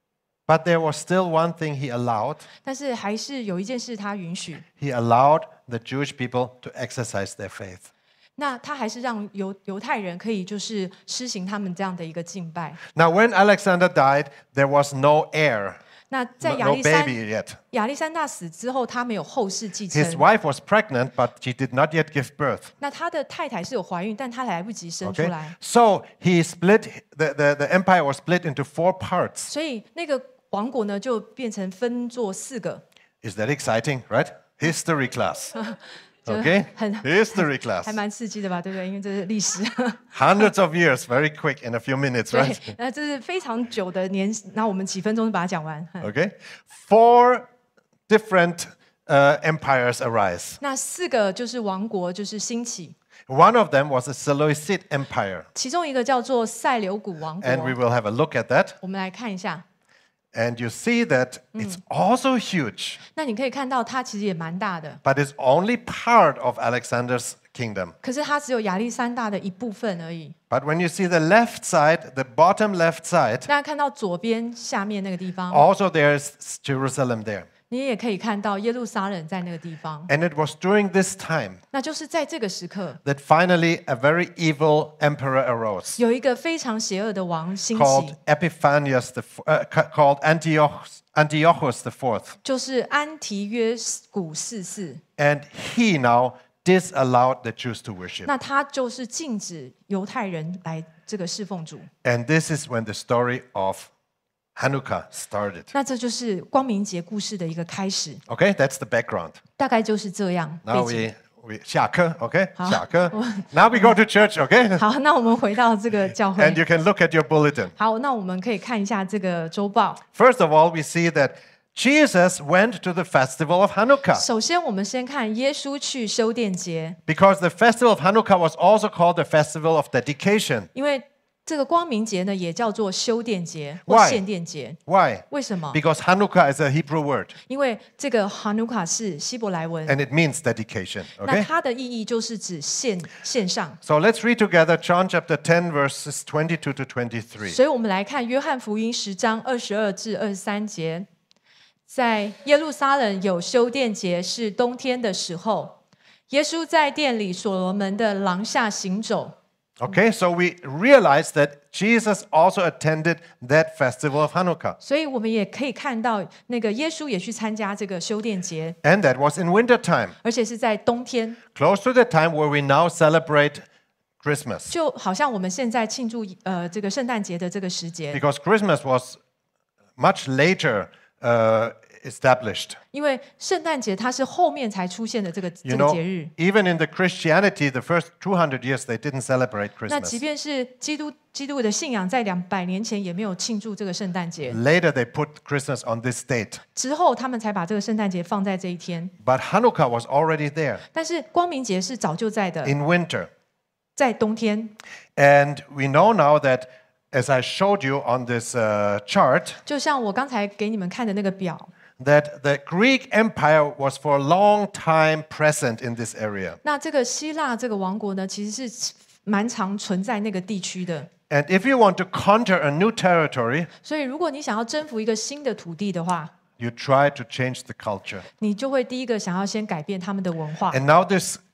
But there was still one thing he allowed. 但是还是有一件事他允许， He allowed the Jewish people to exercise their faith. 那他还是让犹犹太人可以就是施行他们这样的一个敬拜。 Now, when Alexander died, there was no heir, 那在 no, 亚 no 历山 baby yet. 亚历山大死之后，他没有后世继承 His。wife was pregnant, but she did not yet give birth. 那他的太太是有怀孕，但他来不及生出 Okay? 来， So he split, the, the, the empire was split into four parts. 所以那个王国呢就变成分作四个。 Is that exciting, right? History class. 就 Okay? 很 History class. 还蛮刺激的吧，对不对？因为这是历史。 Hundreds of years, very quick, in a few minutes, 对 right?， 那这是非常久的年，然后我们几分钟就把它讲完。嗯 Okay? Four different uh, empires arise. 那四个就是王国，就是兴起， One of them was the Seleucid Empire. 其中一个叫做塞琉古王 And we 国。 will have a look at that. 我们来看一下， And you see that it's also huge, 那你可以看到它其实也蛮大的， but it's only part of Alexander's kingdom. 可是它只有亚历山大的一部分而已。 But when you see the left side, the bottom left side, 大家看到左边下面那个地方， also there's Jerusalem there. 你也可以看到耶路撒冷在那个地方。 And it was during this time 那就是在这个时刻， that finally a very evil emperor arose 有一个非常邪恶的王兴 called 起， Epiphanius, the, f- uh, ca- called Antiochus, Antiochus the fourth. 就是安提约古四世。 And he now disallowed the Jews to worship. 那他就是禁止犹太人来这个侍奉主。 And this is when the story of Hanukkah started. 那这就是光明节故事的一个开始， Okay, that's the background. 大概就是这样背 Now 景。 we, we 下课, okay? 好。 下课. Now we go to church, okay? 好，那我们回到这个教 And 会。 you can look at your bulletin. 好，那我们可以看一下这个周报。 First of all, we see that Jesus went to the festival of Hanukkah 首先，我们先看耶稣去修殿节， because the festival of Hanukkah was also called the festival of dedication. 因为这个光明节呢也叫做修殿节或 Why？ 献殿节。 Why? 为什么？ Because Hanukkah is a Hebrew word 因为这个哈努卡是希伯来文， and it means dedication. 那 Okay? 它的意义就是指献献上。 So let's read together John chapter ten, verses twenty-two to twenty-three. 所以我们来看约翰福音十章二十二至二十三节，在耶路撒冷有修殿节，是冬天的时候，耶稣在殿里所罗门的廊下行走。 Okay, so we realize that Jesus also attended that festival of Hanukkah. 所以我们也可以看到，那个耶稣也去参加这个修殿节， And that was in winter time, 而且是在冬天， close to the time where we now celebrate Christmas. 就好像我们现在庆祝呃这个圣诞节的这个时节， Because Christmas was much later uh, established. 因为圣诞节它是后面才出现的这个 You 这个 know, 节日。 even in the Christianity, the first two hundred years, they didn't celebrate 那即 Christmas. 便是基督基督的信仰在两百年前也没有庆祝这个圣诞节， Later, they put Christmas on this date. 之后他们才把这个圣诞节放在这一天。 But Hanukkah was already there 但是光明节是早就在的， in winter. 在冬天。 And we know now that, as I showed you on this uh, chart, 就像我刚才给你们看的那个表， that the Greek Empire was for a long time present in this area. 那这个希腊这个王国呢，其实是蛮常存在那个地区的。 And if you want to conquer a new territory, 所以，如果你想要征服一个新的土地的话， you try to change the culture. 你就会第一个想要先改变他们的文化。 And now this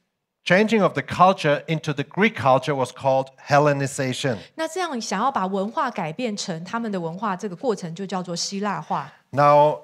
changing of the culture into the Greek culture was called Hellenization. 那这样想要把文化改变成他们的文化，这个过程就叫做希腊化。 Now,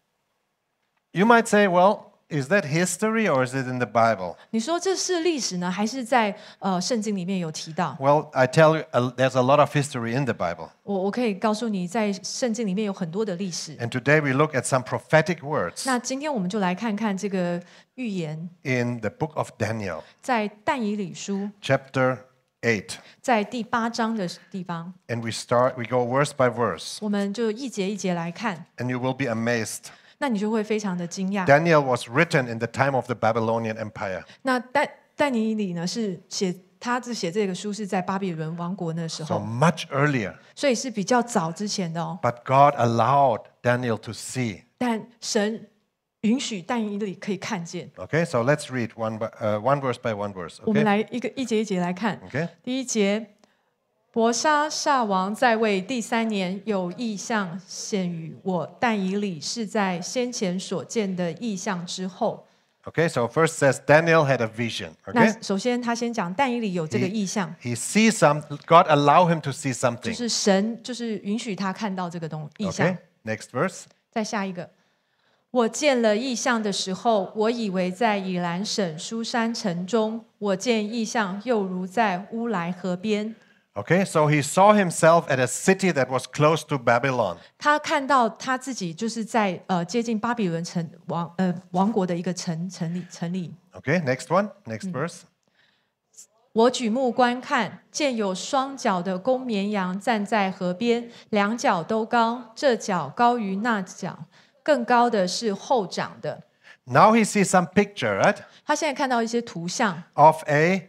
you might say, well, is that history or is it in the Bible? 你说这是历史呢，还是在呃圣经里面有提到？ Well, I tell you, uh, there's a lot of history in the Bible. 我我可以告诉你，在圣经里面有很多的历史。 And today we look at some prophetic words 那今天我们就来看看这个预言， in the book of Daniel, 在但以理书 chapter eight. 在第八章的地方， And we start, we go verse by verse, 我们就一节一节来看， and you will be amazed. 那你就会非常的惊讶。 Daniel was written in the time of the Babylonian Empire. 那但但以理呢是写他是写这个书是在巴比伦王国那时 So 候， much earlier. 所以是比较早之前的哦。 But God allowed Daniel to see. 但神允许但以理可以看见。 Okay, so let's read one, by, uh, one verse by one verse. 我们 Okay? 来一个一节一节来看。 Okay? 第一节，伯沙撒王在位第三年，有异象显于我但以理，是在先前所见的异象之后。 Okay, so first says Daniel had a vision. 那 Okay? 首先他先讲但以理有这个异象， He sees some, God allow him to see 就 something. 是神就是允许他看到这个东异象。 Okay? Next verse. 再下一个，我见了异象的时候，我以为在以兰省书珊城中，我见异象又如在乌来河边。 Okay, so he saw himself at a city that was close to Babylon. 他看到他自己就是在呃接近巴比伦城王呃王国的一个城城里城里。 Okay, next one. Next verse. 我举目观看，见有双脚的公绵羊站在河边，两脚都高，这脚高于那脚，更高的是后长的。 Now he sees some picture, right? 他现在看到一些图像， Of a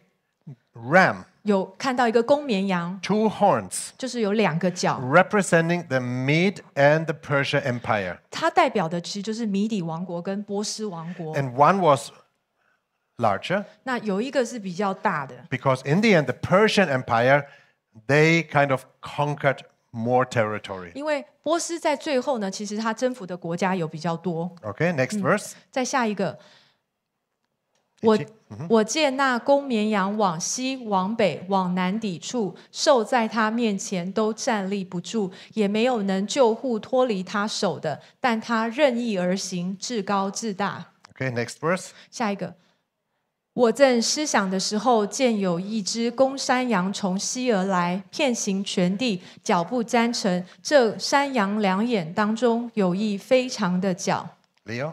ram, 有看到一个公绵羊， two horns, 就是有两个角， representing the Mede and the Persia Empire. 它代表的其实就是米底王国跟波斯王国。 And one was larger 那有一个是比较大的， because in the end, the Persian Empire, they kind of conquered more territory. 因为波斯在最后呢，其实他征服的国家有比较多。 Okay, next verse. 再下一个，我我见那公绵羊往西、往北、往南抵触，兽在他面前都站立不住，也没有能救护脱离他手的，但他任意而行，至高至大。 Okay, next verse. 下一个，我正思想的时候，见有一只公山羊从西而来，遍行全地，脚步沾尘。这山羊两眼当中有一非常的角。 Leo.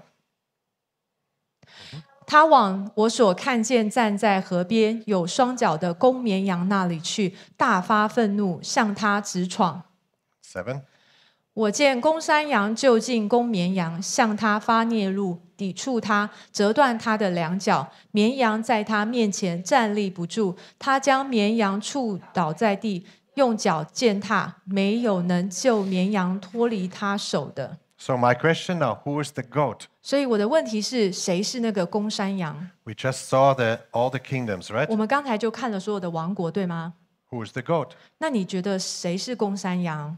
他往我所看见站在河边有双脚的公绵羊那里去，大发愤怒，向他直闯。 Seven. 我见公山羊就近公绵羊，向他发孽怒，抵触他，折断他的两脚。绵羊在他面前站立不住，他将绵羊触倒在地，用脚践踏，没有能救绵羊脱离他手的。 So my question now, who is the goat? 所以我的问题是，谁是那个公山羊？ We just saw the, all the kingdoms, right? 我们刚才就看了所有的王国，对吗？ Who is the goat? 那你觉得谁是公山羊？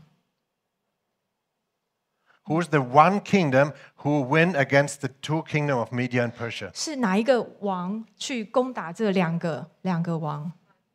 Who is the one kingdom who win against the two kingdom of Media and Persia? 是哪一个王去攻打这两个两个王？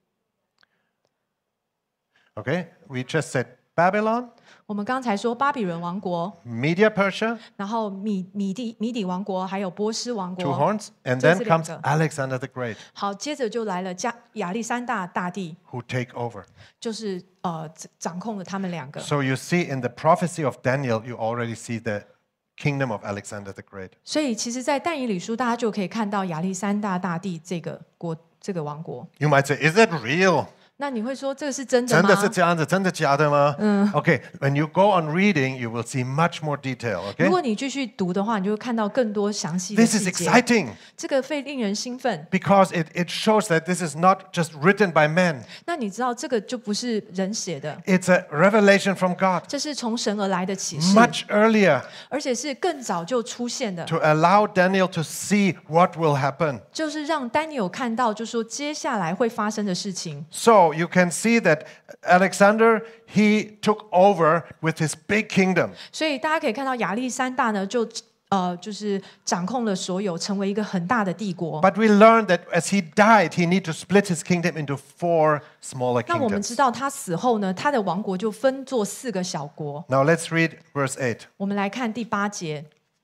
Okay, we just said Babylon, 我们刚才说巴比伦王国， Media Persia, 然后米米底米底王国，还有波斯王 two 国。 horns, and 这 then 是两 comes 个。 Alexander the Great, 好，接着就来了加亚历山大大帝， who take over. 就是呃掌控了他们两个。 So you see in the prophecy of Daniel, you already see the kingdom of Alexander the Great. 所以其实，在但以理书，大家就可以看到亚历山大大帝这个国这个王国。 You might say, is that real? 那你会说这个是真的吗？ 真的是这样子，真的假的吗？Okay, when you go on reading, you will see much more detail, 如 okay? 果你继续读的话，你就会看到更多详细的 This is 细节。 exciting 这个会令人兴奋。 because it, it shows that this is not just written by men. 那你知道这个就不是人写的， It's a revelation from God 这是从神而来的启示， much earlier 而且是更早就出现的， to allow Daniel to see what will happen. 就是让丹尼尔看到，就说接下来会发生的事情。 So you can see that Alexander, he took over with his big kingdom. 所以大家可以看到亚历山大呢，就呃，就是掌控了所有，成为一个很大的帝国。 But we learned that as he died, he needed to split his kingdom into four smaller 那我们知 kingdoms. 道他死后呢，他的王国就分作四个小国。 Now let's read verse eight. 我们来看第八节，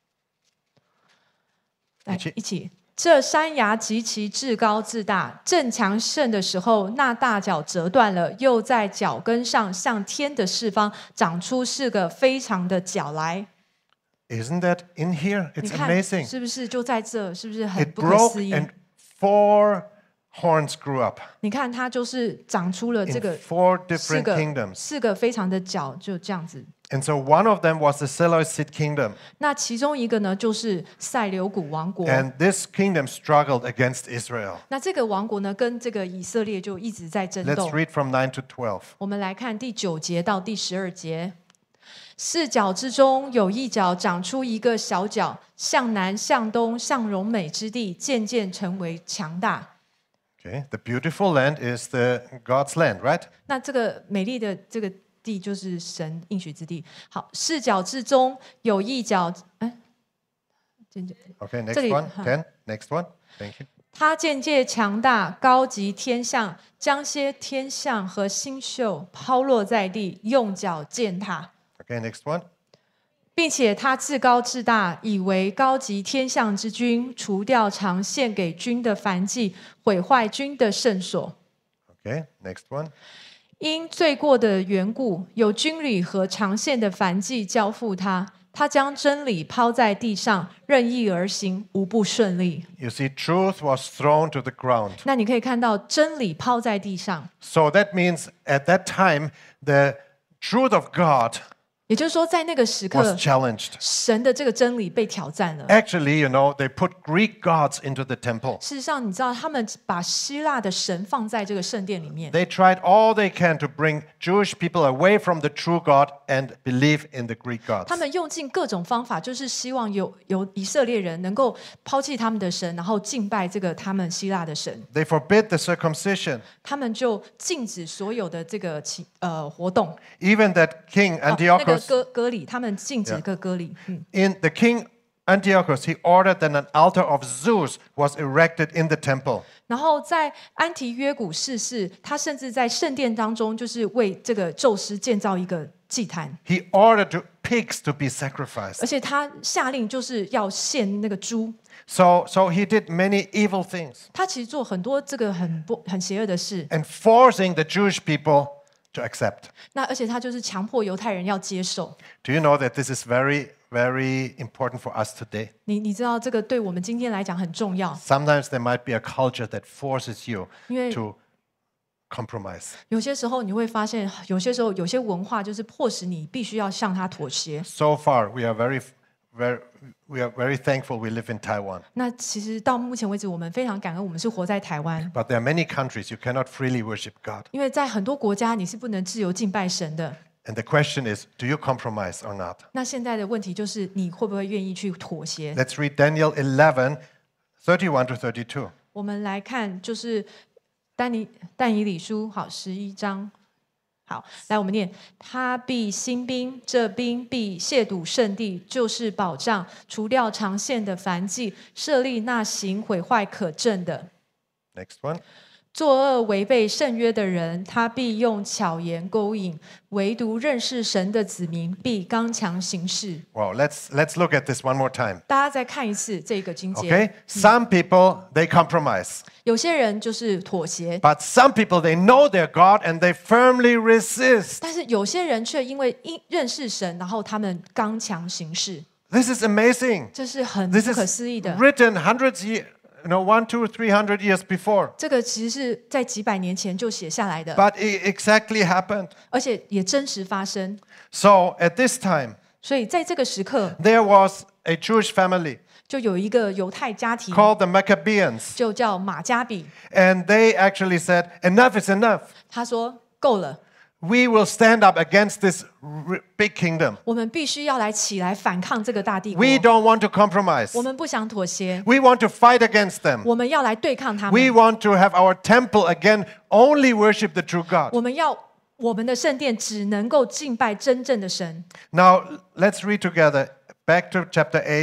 来一起一起。这山崖极其至高至大，正强盛的时候，那大角折断了，又在角根上向天的四方长出四个非常的角来。 Isn't that in here? 你 It's 看 amazing. 是不是就在这？是不是很 It 不可 broke 思议？ and four horns grew up 你看它就是长出了这 in 个 four 四 different 个 kingdoms. 四个非常的角，就这样子。 And so one of them was the Seleucid kingdom. 那其中一个呢，就是塞琉古王国。 And this kingdom struggled against Israel. 那这个王国呢，跟这个以色列就一直在争 Let's 斗。 read from nine to twelve. 我们来看第九节到第十二节。四角之中有一角长出一个小角，向南、向东、向荣美之地，渐渐成为强大。 Okay, the beautiful land is the God's land, right? 那这个美丽的这个地就是神应许之地。好，四角之中有一角，哎，渐渐 Okay, next 这里， one. 哈。 ten. Next one. Thank you. 他渐渐强大，高及天象，将些天象和星宿抛落在地，用脚践踏。 Okay, next one. 并且他至高至大，以为高级天象之君，除掉常献给君的燔祭，毁坏君的圣所。 Okay, next one. 因罪过的缘故，有军旅和常献的燔祭交付他，他将真理抛在地上，任意而行，无不顺利。 You see, truth was thrown to the ground. 那你可以看到真理抛在地上， So that means at that time, the truth of God 也就是说，在那个时 was 刻， challenged. 神的这个真理被挑战了。 Actually, you know, they put Greek gods into the temple. 事实上，你知道他们把希腊的神放在这个圣殿里面， They tried all they can to bring Jewish people away from the true God and believe in the Greek gods. 他们用尽各种方法，就是希望有有以色列人能够抛弃他们的神，然后敬拜这个他们希腊的神。 They forbid the circumcision. 他们就禁止所有的这个其呃活动， Even that king 哦、那个 Antiochus, 割割礼，他们禁止个割礼。嗯， in the king Antiochus, he ordered that an altar of Zeus was erected in the temple. 然后在安提约古逝世，他甚至在圣殿当中，就是为这个宙斯建造一个祭坛， He ordered to, pigs to be sacrificed. 而且他下令就是要献那个猪。 So, so he did many evil things 他其实做很多这个很不很邪恶的事， and forcing the Jewish people to accept. 那而且他就是强迫犹太人要接受。 Do you know that this is very, very important for us today? 你你知道这个对我们今天来讲很重要， Sometimes there might be a culture that forces you 因为 to compromise. 有些时候你会发现，有些时候有些文化就是迫使你必须要向他妥协。 So far, we are very, very, we are very thankful we live in Taiwan. 那其实到目前为止，我们非常感恩我们是活在台湾， But there are many countries you cannot freely worship God. 因为在很多国家你是不能自由敬拜神的。 And the question is, do you compromise or not? 那现在的问题就是你会不会愿意去妥协？ Let's read Daniel eleven, thirty-one to thirty-two. 我们来看，就是但尼但以理书，好，十一章。好，来我们念：他必兴兵，这兵必亵渎圣地，就是保障，除掉常献的燔祭，设立那行毁坏可证的。 Next one. 作恶违背圣约的人，他必用巧言勾引；唯独认识神的子民，必刚强行事。 Wow, let's, let's look at this one more time. 大家再看一次这个经节。 Okay? Some people, they compromise. 有些人就是妥协， But some people, they know their God and they firmly resist. 但是有些人却因为因认识神，然后他们刚强行事， This is amazing. 这是很 This 不 is 可思议的。 written hundreds, ye- you know, one, two, three hundred years before. 这个其实是在几百年前就写下来的， But it exactly happened. 而且也真实发生。 So at this time, 所以在这个时刻， there was a Jewish family 就有一个犹太家庭， called the Maccabeans. 就叫马加比。 And they actually said, enough is enough. 他说：“够了， We will stand up against this r- big kingdom. 我们必须要来起来反抗这个大帝国。 We don't want to compromise. 我们不想妥协， We want to fight against them. 我们要来对抗他 We 们。 want to have our temple again only worship the true God. 我们要我们的圣殿只能够敬拜真正的神。” Now, let's read together back to chapter eight,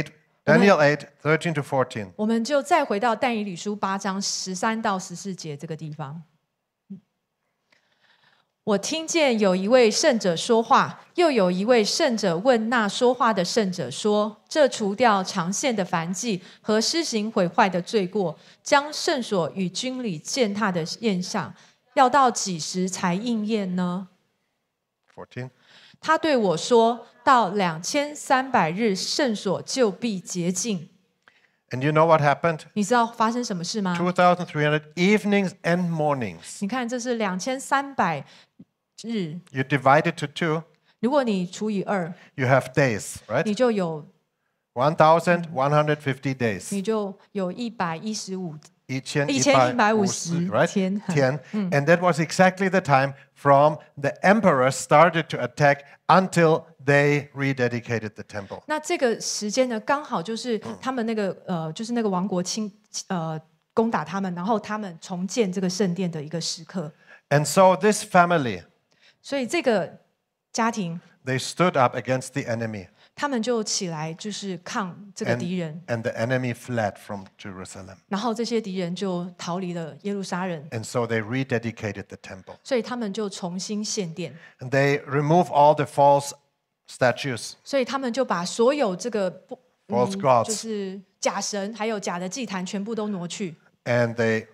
Daniel eight, thirteen to fourteen. 我们就再回到但以理书八章十三到十四节这个地方。我听见有一位圣者说话，又有一位圣者问那说话的圣者说：这除掉长线的燔祭和施行毁坏的罪过，将圣所与军礼践踏的宴象，要到几时才应验呢？ fourteen. 他对我说：到两千三百日，圣所就必洁净。 And you know what happened? 你知道发生什么事吗？ two thousand three hundred evenings and mornings. 你看，这是两千三百日， You divide it to two, 如果你除以二， you have days, 你 right? 就有 one thousand one hundred fifty days. 你就有一百一十五一千一千一百五十 right? 天。 ten. And that was exactly the time from the emperor started to attack until they rededicated the temple. 那这个时间呢，刚好就是他们那个呃，就是那个王国侵呃攻打他们，然后他们重建这个圣殿的一个时刻。 And so this family, 所以这个家庭， they stood up against the enemy. 他们就起来就是抗这个 And, 敌人， and the enemy fled from Jerusalem. 然后这些敌人就逃离了耶路撒冷， And so they rededicated the temple. 所以他们就重新献殿， And they remove all the false statues. 所以他们就把所有这个不、 False gods. 就是假神还有假的祭坛全部都挪去， And they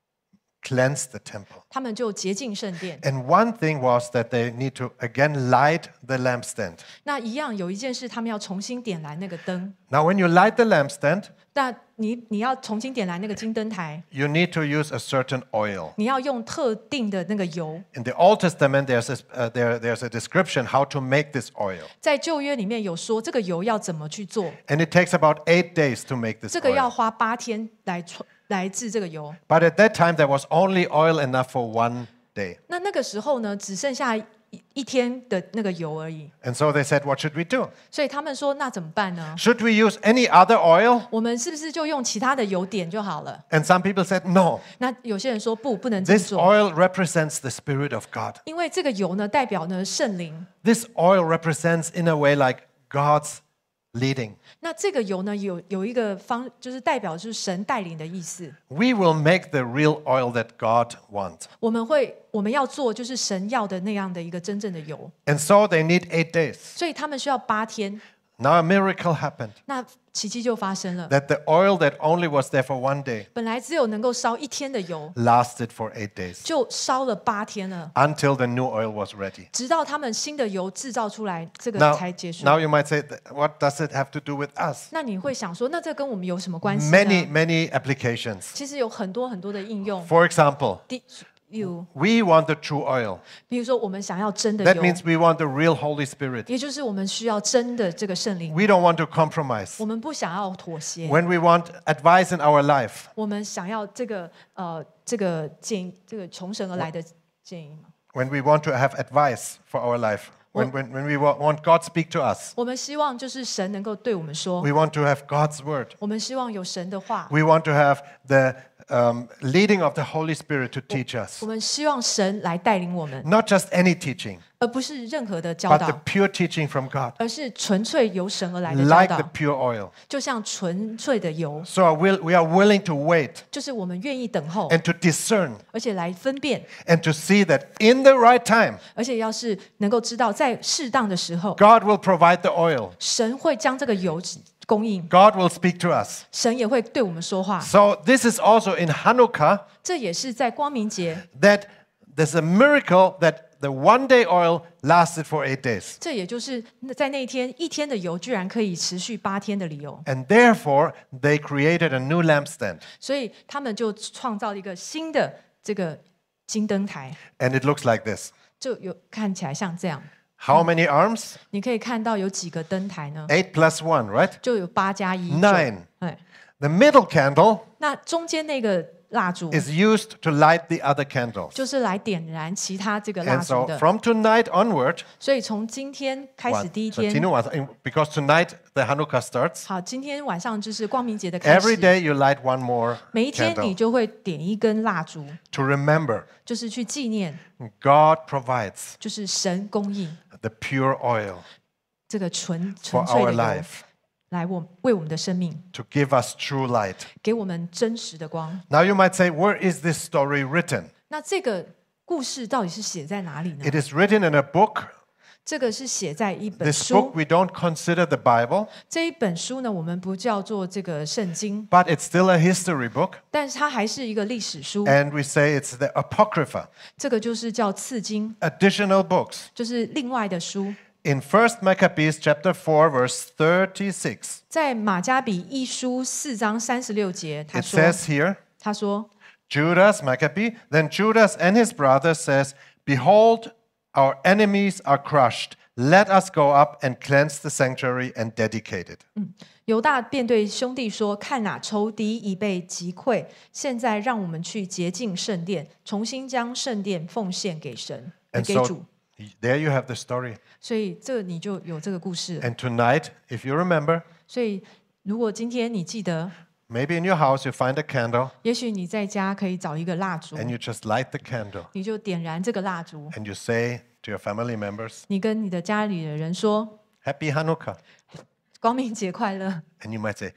cleansed the temple. 他们就洁净圣殿。 And one thing was that they need to again light the lampstand. 那一样有一件事，他们要重新点燃那个灯。 Now, when you light the lampstand, 那你你要重新点燃那个金灯台， you need to use a certain oil. 你要用特定的那个油。 In the Old Testament, there's a, uh, there, there's a description how to make this oil. 在旧约里面有说这个油要怎么去做， And it takes about eight days to make this 这个要 oil. 花八天来来制这个油。 But at that time, there was only oil enough for one day. 那那个时候呢，只剩下一一天的那个油而已。 And so they said, what should we do? 所以他们说，那怎么办呢？ Should we use any other oil? 我们是不是就用其他的油点就好了？ And some people said, no. 那有些人说不，不能这么 This 做， oil represents the Spirit of God. 因为这个油呢代表呢圣灵。 This oil represents, in a way, like God's leading. 那这个油呢有有一个方，就是代表就是神带领的意思。 We will make the real oil that God wants. 我们会我们要做就是神要的那样的一个真正的油， And so they need eight days. 所以他们需要八天。 Now a miracle happened 那奇迹就发生了， that the oil that only was there for one day 本来只有能够烧一天的油， lasted for eight days 就烧了八天了， until the new oil was ready. 直到他们新的油制造出来，这个 Now, 才结束。 now you might say, what does it have to do with us? 那你会想说，那这跟我们有什么关系 Many, 呢？ many applications. 其实有很多很多的应用。 For example, 第有， we want the true oil. 比如说我们想要真的 That 油， means we want the real Holy Spirit. 也就是我们需要真的这个圣灵， We don't want to compromise. 我们不想要妥协， When we want advice in our life, 我们想要这个呃这个建议，这个从神而来的建议嘛。 when we want to have advice for our life, when, when, when we wa- want God to speak to us, 我们希望就是神能够对我们说， we want to have God's word. 我们希望有神的话， We want to have the um, leading of the Holy Spirit to teach us. 我们希望神来带领我们， Not just any teaching, 而不是任何的教 but the 导， pure teaching from God, 而是纯粹由神而来的教 like the 导， pure oil. 就像纯粹的油， So we'll, we are willing to wait 就是我们愿意等候， and to discern 而且来分辨， and to see that in the right time, 而且要是能够知道在适当的时候， God will provide the oil. 神会将这个油供应， God will speak to us. 神也会对我们说话。 So this is also in Hanukkah 这也是在光明节， that there's a miracle that the one day oil lasted for eight days. 这也就是在那一天一天的油居然可以持续八天的理由。 And therefore, they created a new lampstand. 所以他们就创造了一个新的这个金灯台， And it looks like this. 就有看起来像这样。 How many arms? 你可以看到有几个灯台呢？ Eight plus one, right? 就有八加一。 Nine. 哎， The middle candle 那中间那个蜡烛 is used to light the other candles. 就是来点燃其他这个蜡 And 烛 so 的。 from tonight onward, 所以从今天开始 one, 第一 so 天， Tino was- because tonight the Hanukkah starts, 好，今天晚上就是光明节的开 every 始。 day you light one more 每一天你 candle 就会点一根蜡烛， to remember 就是去纪念， God provides 就是神供应 the pure oil 这个纯 for 纯粹 our 的油， life. 来我为我们的生命 to give us true light. 给我们真实的光。 Now you might say, where is this story written? 那这个故事到底是写在哪里呢？ It is written in a book. 这个是写在一本 This book 书， we don't consider the Bible, 这一本书呢，我们不叫做这个圣经， but it's still a history book. 但是它还是一个历史书。 And we say it's the Apocrypha, 这个就是叫次经， additional books. 就是另外的书。 In First Maccabees chapter four, verse thirty-six, 在马加比一书四章三十六节，他 it 说 says here, 他说 Judas, Maccabee, then Judas and his brothers says, Behold, our enemies are crushed. Let us go up and cleanse the sanctuary and dedicate it. 犹大便对兄弟说：“看哪，仇敌已被击溃，现在让我们去洁净圣殿，重新将圣殿奉献给神， And 给 so 主。 there you have the story. ” 所以这你就有这个故事了。 And tonight, if you remember, 所以如果今天你记得， maybe in your house you find a candle 也许你在家可以找一个蜡烛， and you just light the candle 你就点燃这个蜡烛， and you say to your family members, 你跟你的家里的人说 Happy Hanukkah. “光明节快乐 And you might say,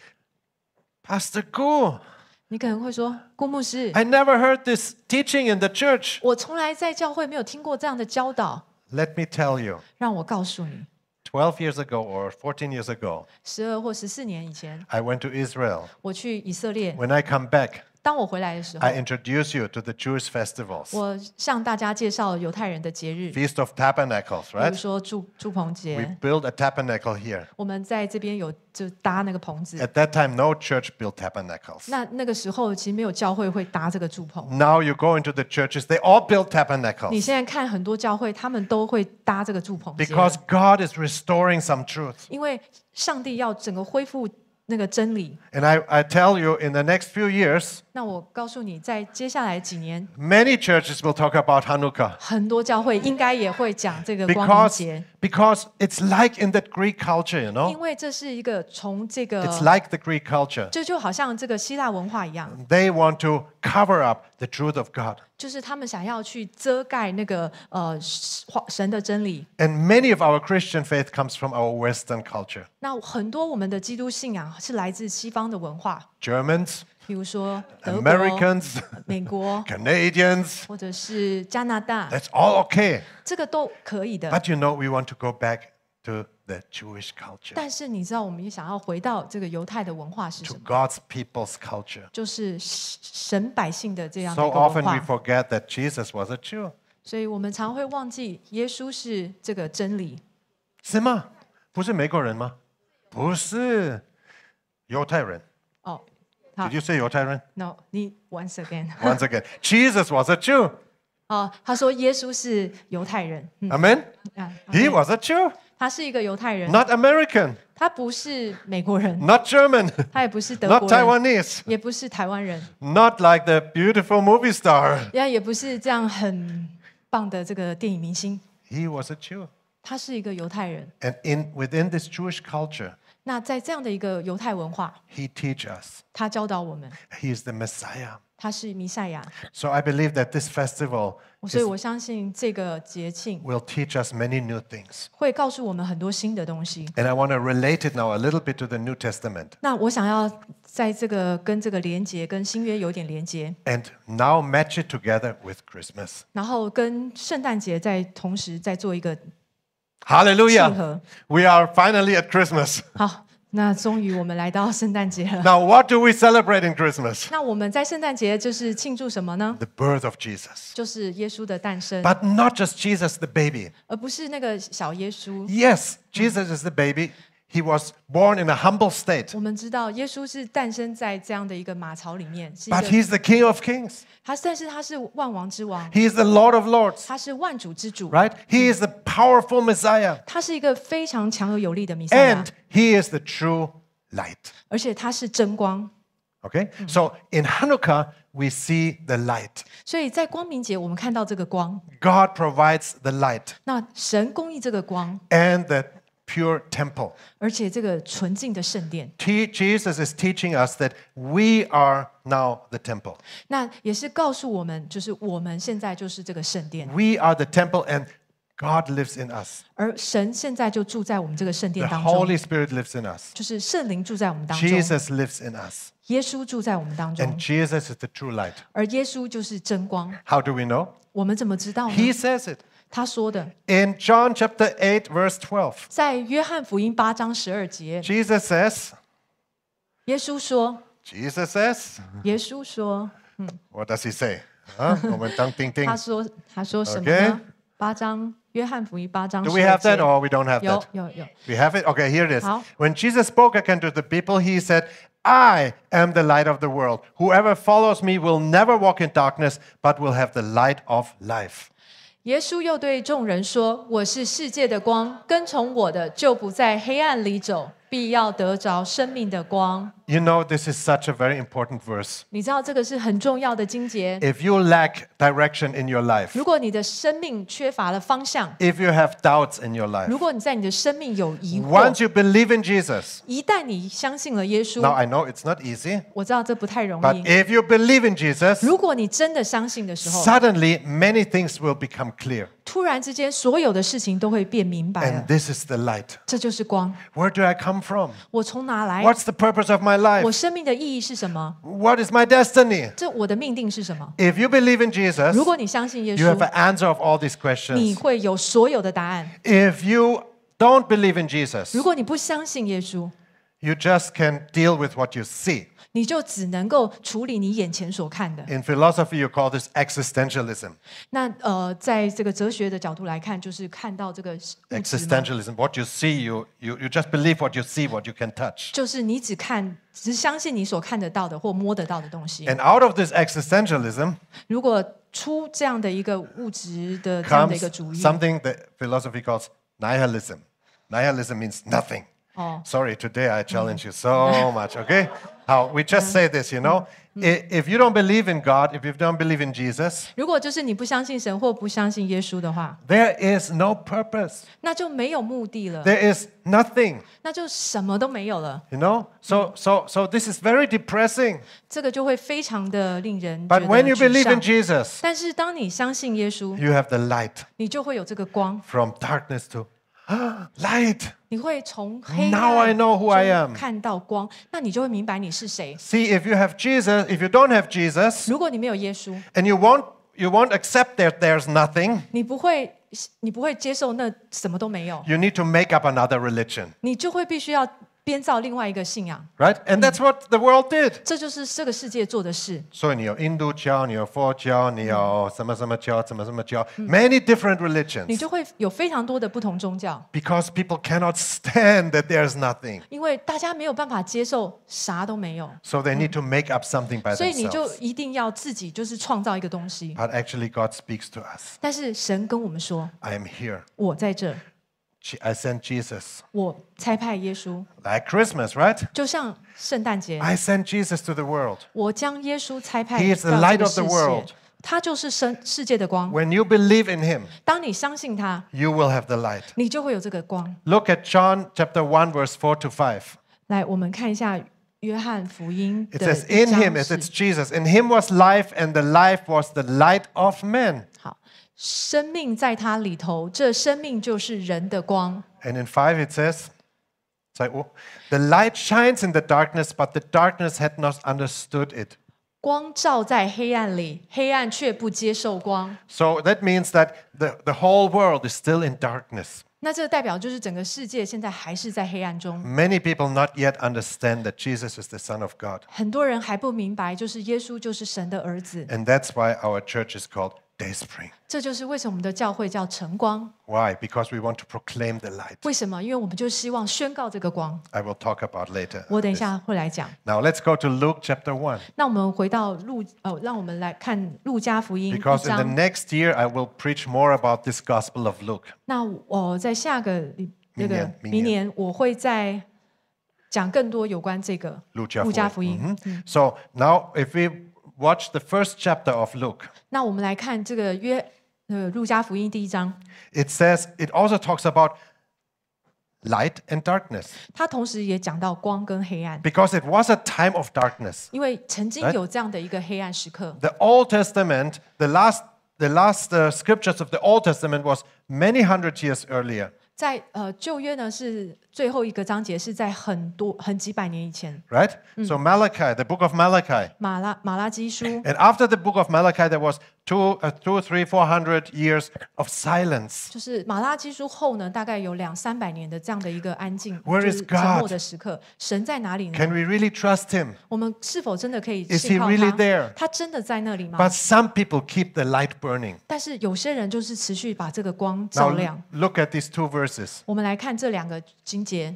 Pastor Gu, ”， 你可能会说：“顾牧师， I never heard this teaching in the church. 我从来在教会没有听过这样的教导， Let me tell you, 让我告诉你， twelve years ago or fourteen years ago, 十二或十四年以前， I went to Israel. 我去以色列， When I come back, 当我回来的时候 I，introduce you to the Jewish festivals. 我向大家介绍犹太人的节日，比 Feast of Tabernacles, 如 right? 说祝祝棚 We 节， built a tabernacle here. 我们在这边有就搭那个棚子。 At that time, no church built tabernacles. 那那个时候其实没有教会会搭这个祝棚。 Now you go into the churches, they all built 你 tabernacles 现在看很多教会，他们都会搭这个祝棚节， because God is restoring some truth. 因为上帝要整个恢复那个真理。 And I, I tell you, in the next few years, 那我告诉你，在接下来几年， many churches will talk about Hanukkah 很多教会应该也会讲这个光明 because, 节， because it's like in that Greek culture, you know? 因为这是一个从这个 It's like the Greek culture. 这就好像这个希腊文化一样， They want to cover up the truth of God. 就是他们想要去遮盖那个呃神的真理。 And many of our Christian faith comes from our Western culture. 那很多我们的基督信仰是来自西方的文化， Germans, 比如说德国、 Americans, 美国， Canadians, 或者是加拿大， that's all okay. 这个都可以的。 But you know, we want to go back to the Jewish culture, 但是你知道，我们也想要回到这个犹太的文化是 to 什么？ God's people's culture. 就是神百姓的这样的 So 一个文 often we 化。 forget that Jesus was a Jew. 所以我们常会忘记耶稣是这个真理。 是吗？不是美国人吗？不是，犹太人。 哦，好 Did you say 犹太人？ ，No，你 once again。 Once again, Jesus was a Jew. 哦，他说耶稣是犹太人。嗯 Amen? 啊 He was a Jew, 他是一个犹太人， not American, 他不是美国人， not German, 他也不是德 not 国人， Taiwanese, 也不是台湾人， not like the beautiful movie star. 也也不是这样很棒的这个电影明星， He was a Jew. 他是一个犹太人。 And in, within this Jewish culture, 那在这样的一个犹太文化， he teach us 他教导我们， he is the Messiah. 他是弥赛亚， So I believe that this festival 所以 is, 我相信这个节庆 will teach us many new things. 会告诉我们很多新的东西。 And I want to relate it now a little bit to the New Testament 那我想要在这个跟这个连接，跟新约有点连接， and now match it together with Christmas. 然后跟圣诞节在同时再做一个契 Hallelujah. 合。 We are finally at Christmas. 好，那终于我们来到圣诞节了。 Now, what do we celebrate in Christmas? 那我们在圣诞节就是庆祝什么呢？ The birth of Jesus. 就是耶稣的诞生， But not just Jesus the baby. 而不是那个小耶稣。 Yes, Jesus is the baby. He was born in a humble state. 我们知道耶稣是诞生在这样的一个马槽里面，是一 But 个 he's the King of Kings. 他，但是他是万王之王， He is the Lord of Lords, 他是万主之主， right? He is the powerful Messiah. 他是一个非常强而有力的弥赛亚 And，he is the true light. 而且他是真光。 Okay? So in Hanukkah, we see the light. 所以在光明节，我们看到这个光， God provides the light 那神供应这个光， and the pure temple. 而且这个纯净的圣殿， Te- Jesus is teaching us that we are now the temple. 那也是告诉我们，就是我们现在就是这个圣殿。 We are the temple, and God lives in us. 而神现在就住在我们这个圣 The 殿当中， Holy Spirit lives in us. 就是圣灵住在我们当中， Jesus lives in us. 耶稣住在我们当 And 中， Jesus is the true light. 而耶稣就是真光。 How do we know? 我们怎么知道 He 呢？ says it. 他说的， In John chapter eight, verse twelve, 在约翰福音八章十二节， Jesus says, 耶稣说， Jesus says, 耶稣说， what does he say? Huh? 我们当听听。 他说，他说什么 Okay. 呢？八章，约翰福音八章 Do 十 we 二 have that 节， or we don't have 有 that? 有有。 We have it? Okay, here it is. 好。 When Jesus spoke again to the people, he said, I am the light of the world. Whoever follows me will never walk in darkness, but will have the light of life. 耶稣又对众人说：“我是世界的光，跟从我的就不在黑暗里走，必要得着生命的光。” You know, this is such a very important verse. 你知道这个是很重要的经节。 If you lack direction in your life, 如果你的生命缺乏了方向， if you have doubts in your life, 如果你在你的生命有疑 once 惑， you believe in Jesus, 一旦你相信了耶 now 稣， I know it's not easy, 我知道这不太容 but 易。 if you believe in Jesus, 如果你真的相信的时候， suddenly many things will become clear. 突然之间所有的事情都会变明白 And 了。 this is the light. 这就是光。 Where do I come from? 我从哪来？ What's the purpose of my 我 life? 生命的意义是什么？ What is my destiny? 这我的命定是什么？ If you believe in Jesus, 如果你相信耶 you have 稣， an answer of all these 你 questions. 会有所有的答案。 If you don't believe in Jesus, 如果你不相信耶稣， you just can deal with what you see. 你就只能够处理你眼前所看的。 In philosophy, you call this existentialism. 那呃，在这个哲学的角度来看，就是看到这个物质嘛， Existentialism. What you see, you, you, you just believe what you see, what you can touch. 就是你只看，只相信你所看得到的或摸得到的东西。 And out of this existentialism 如果出这样的一个物质的这样的 comes 一个主义， something that philosophy calls nihilism. Nihilism means nothing. 哦， Sorry, today I challenge you so much, okay? How we just say this, you know? I- If you don't believe in God, if you don't believe in Jesus, 如果就是你不相信神或不相信耶稣的话， there is no purpose. 那就没有目的了， There is nothing, 那就什么都没有了。 you know? So so so this is very depressing. 这个就会非常的令人觉 But when you 得 believe 沮 in 丧。 Jesus, 但是当你相信耶稣， you have the light 你就会有这个光， from darkness to light. 你会从黑 Now I 暗 know who I 中 am. 看到光，那你就会明白你是谁。 See, if you have Jesus, if you don't have Jesus, 如果你没有耶稣， and you won't you won't accept that there's nothing, 你不会，你不会接受那什么都没有， you need to make up another religion, 你就会必须要编造另外一个信仰。 right? And that's what the world did. 这就是这个世界做的事。 So 你有印度教，你有佛教，你有什么什么教，什么什么教 many different 你 religions. 就会有非常多的不同宗教， Because people cannot stand that there's nothing. 因为大家没有办法接受啥都没有， So they need to make up something by 所以你就 themselves. 一定要自己就是创造一个东西。 But actually God speaks to us. 但是神跟我们说 I am here. 我在这， Je- I sent Jesus. 我差派耶稣， Like Christmas, right? 就像圣诞节， I sent Jesus to the world. 我将耶稣差派 He is the 到 light 这个 of the 世 world. 界，他就是生世界的光。 When you believe in him, 当你相信他， you will have the light. 你就会有这个光。 Look at John chapter one, verse four to five. 来，我们看一下约翰福音 It 的 says, 一 In him, 章 as it's 是 Jesus, in him was life, and the life was the light of men. 好，生命在他里头，这生命就是人的光。 And in five, it says, it's like, oh, the light shines in the darkness, but the darkness had not understood it. 光照在黑暗里，黑暗却不接受光。 So that means that the, the whole world is still in darkness. 那这个代表就是整个世界现在还是在黑暗中， Many people not yet understand that Jesus is the Son of God. 很多人还不明白，就是耶稣就是神的儿子。 And that's why our church is called Dayspring. 这就是为什么我们的教会叫晨光。 Why? Because we want to proclaim the light. 为什么？因为我们就希望宣告这个光。 I will talk about later. 我等一下会来讲。 Now let's go to Luke chapter one. 那我们回到路，呃，让我们来看路加福音一 Because in the 章。 next year, I will preach more about this Gospel of Luke. 那我在下个礼那个明年明年明年，我会再讲更多有关这个路加路加福音。 Mhm. So now, if we watch the first chapter of Luke, 那我们来看这个约呃路加福音第一章， it says, it also talks about light and darkness. 它同时也讲到光跟黑暗， Because it was a time of darkness. 因为曾经 Right. 有这样的一个黑暗时刻。 The Old Testament, the last the last uh, scriptures of the Old Testament was many hundred years earlier. 在呃旧约呢是最后一个章节是在很多很几百年以前， Right? So Malachi, the book of Malachi. 马拉马拉基书。 And after the book of Malachi, there was two, uh, two, three, four hundred years of silence. 就是马拉基书后呢，大概有两三百年的这样的一个安静， Where 就 is 是 God? 沉默的时刻。神在哪里呢？ Can we really trust him? 我们是否真的可以 Is 信 he 靠 really 他？ there? 他真的在那里吗？ But some people keep the light burning. 但是有些人就是持续把这个光 Now 照亮。 look at these two verses. 我们来看这两个经节，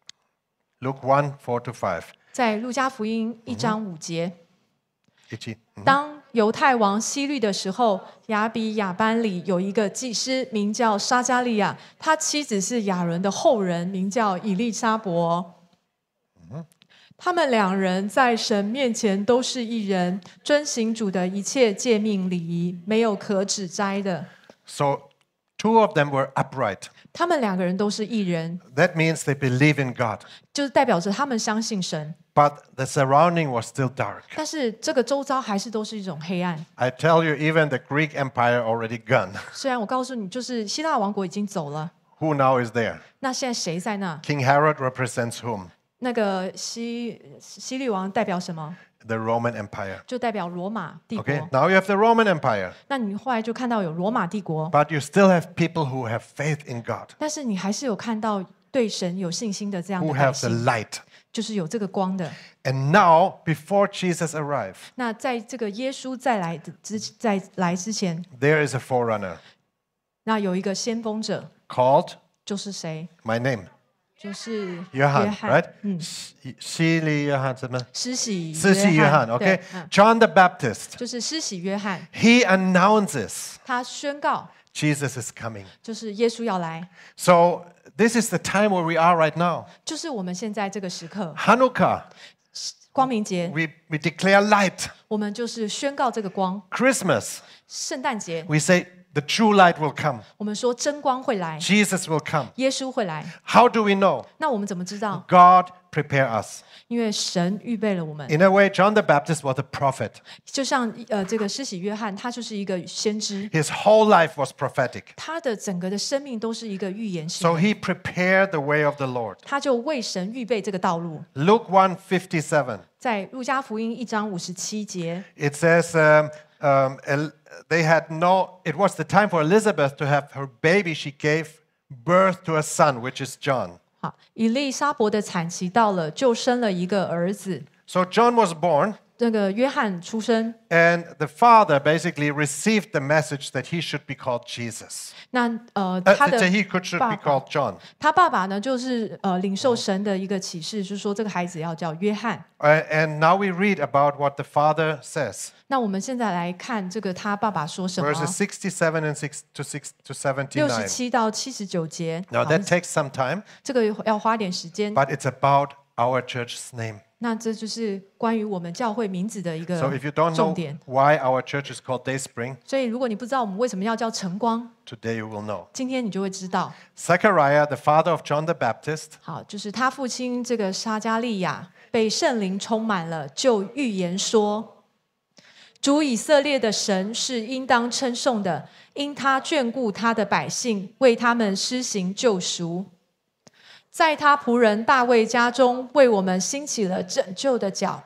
Luke one, four to five. 在路加福音一章五节。 Ichi. 当犹太王希律的时候，亚比亚班里有一个祭司，名叫沙加利亚，他妻子是亚伦的后人，名叫以利沙伯。他们两人在神面前都是义人，遵行主的一切诫命礼仪，没有可指摘的。 So two of them were upright. 他们两个人都是义人， That means they believe in God. 就是代表着他们相信神。 But the surrounding was still dark. 但是这个周遭还是都是一种黑暗。 I tell you, even the Greek Empire already gone. 虽然我告诉你，就是希腊王国已经走了， Who now is there? 那现在谁在那？ King Herod represents whom? 那个希希律王代表什么？ The Roman Empire. 就代表罗马帝国。 Okay, now you have the Roman Empire. 那你后来就看到有罗马帝国， But you still have people who have faith in God, 但是你还是有看到对神有信心的这样的 who 百 have the 姓， light. 就是有这个光的。 And now, before Jesus arrived, 那在这个耶稣再来的之在来之前， there is a forerunner 那有一个先锋者， called 就是谁？ my name, 就是约 Johann, 翰 right? 嗯， Shili Johann, 什么？ 施洗施洗约翰, 对 okay? 嗯 John the Baptist, 就是施洗约翰， he announces 他宣告 Jesus is coming. 就是耶稣要来， So this is the time where we are right now. 就是我们现在这个时刻， Hanukkah, 光明节， we, we declare light. 我们就是宣告这个光。 Christmas, 圣诞节， we say the true light will come. 我们说真光会来， Jesus will come. 耶稣会来。 How do we know? 那我们怎么知道？ God prepare us. 因为神预备了我们。 In a way, John the Baptist was a prophet. 就像呃，这个施洗约翰，他就是一个先知， His whole life was prophetic. 他的整个的生命都是一个预言性 So 的， he prepared the way of the Lord. 他就为神预备这个道路。 Luke one fifty-seven. 在路加福音一章五十七节， It says um, um, El- they had no, it was the time for Elizabeth to have her baby. She gave birth to a son, which is John. 好，以利沙伯的产期到了，就生了一个儿子。 So John was born, 这个约翰出生， and the father basically received the message that he should be called Jesus. 那呃， Uh, 他的 that he could should 爸 be 爸 called John. 他爸爸呢，就是呃领受神的一个启示，就是说这个孩子要叫约翰。 Uh, and now we read about what the father says. 那我们现在来看这个他爸爸说什么， Verses sixty-seven and six to six to 六十 seventy-nine. 七到七十九节。 Now 好 that takes some time, 这个要花点时间。 but it's about our church's name. 那这就是关于我们教会名字的一个 So if you don't 重 know 点。 why our church is called Dayspring, 所以如果你不知道我们为什么要叫晨光， today you will know. 今天你就会知道。 Zechariah, the father of John the Baptist, 好，就是他父亲这个撒加利亚被圣灵充满了，就预言说：主以色列的神是应当称颂的，因他眷顾他的百姓，为他们施行救赎。在他仆人大卫家中，为我们兴起了拯救的脚。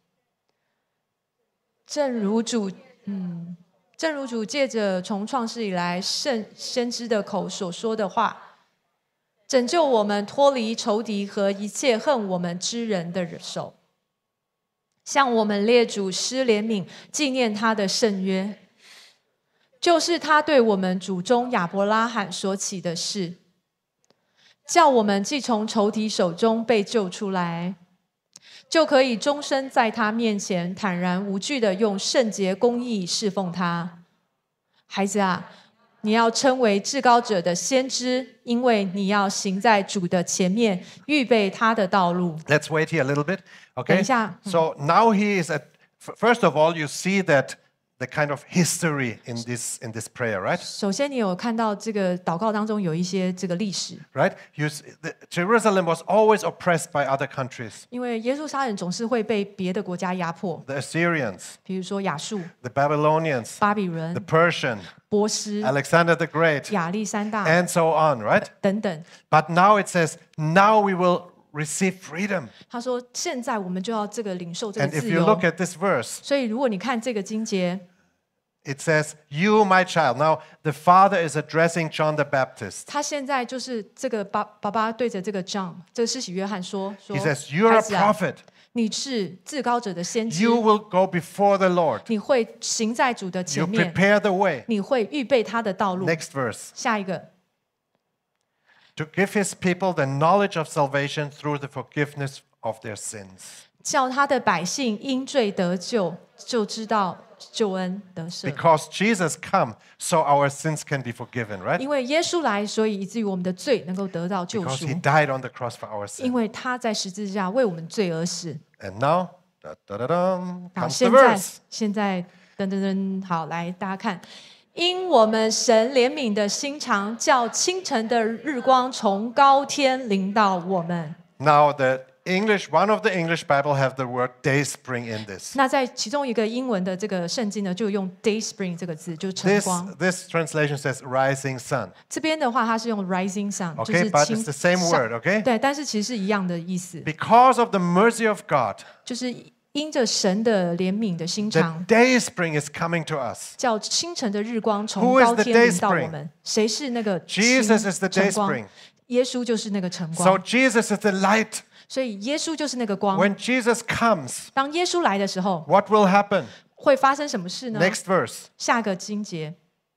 正如主，嗯，正如主借着从创世以来圣先知的口所说的话，拯救我们脱离仇敌和一切恨我们之人的手，向我们列祖施怜悯，纪念他的圣约，就是他对我们祖宗亚伯拉罕所起的事，叫我们既从仇敌手中被救出来，就可以终身在他面前坦然无惧地用圣洁公义侍奉他。孩子啊，你要称为至高者的先知，因为你要行在主的前面，预备他的道路。 let's wait here a little bit. 等 Okay. 一下， So now he is at, f- first of all, you see that the kind of history in this in this prayer, right? 首先，你有看到这个祷告当中有一些这个历史， Right? You, s- the, Jerusalem was always oppressed by other countries, 因为耶路撒冷总是会被别的国家压迫， the Assyrians, 比如说亚述、 the Babylonians, 巴比伦 the、Persian, 波斯、 Alexander the Great, 亚历山大 and so on, right? 等等。 But now it says, now we will receive freedom. 他说：“现在我们就要这个领受这个 And if 自 you 由。 look at this verse, ” 所以，如果你看这个经节， it says, you, my child. Now, the father is addressing John the Baptist. 他现在就是这个爸爸爸对着这个 John， 这个施洗约翰说：“说 He says, you're 孩 a 子啊， prophet. 你是至高者的先知， You will go before the Lord. 你会行在主的 You 前面， prepare the way. 你会预备他的道路。” Next verse. 下一个， To give his people the knowledge of salvation through the forgiveness of their sins. 叫他的百姓因罪得救，就知道救恩得赦。 Because Jesus come, so our sins can be forgiven, right? 因为耶稣来，所以以至于我们的罪能够得到救 Because 赎 he。died on the cross for our 因 sins. 为他在十字架为我们罪而死。 And now, da, da, da, dum, 好， comes the 现在 verse. 现在噔噔噔，好，来大家看，因我们神怜悯的心肠，叫清晨的日光从高天临到我们。 Now, the English, one of the English Bible have the word day spring in this. 那在其中一个英文的这个圣经呢，就用 day spring 这个字，就是晨 This, 光。 this translation says rising sun. 这边的话，它是用 rising sun， 就 Okay, 是 but 清 it's the same 上 word, okay? 对，但是其实是一样的意思， Because of the mercy of God, 就是因着神的怜悯的心 the 肠， day spring is coming to us. 叫清晨的日光从 Who is 高 the 天 day 临到 spring? 我们。谁是那个 Jesus 清 is the 晨 day 光 spring. 耶稣就是那个晨 So 光， Jesus is the light. 所以耶稣就是那个光。 When Jesus comes, 当耶稣来的时候， what will happen? 会发生什么事呢？ Next verse. 下个经节，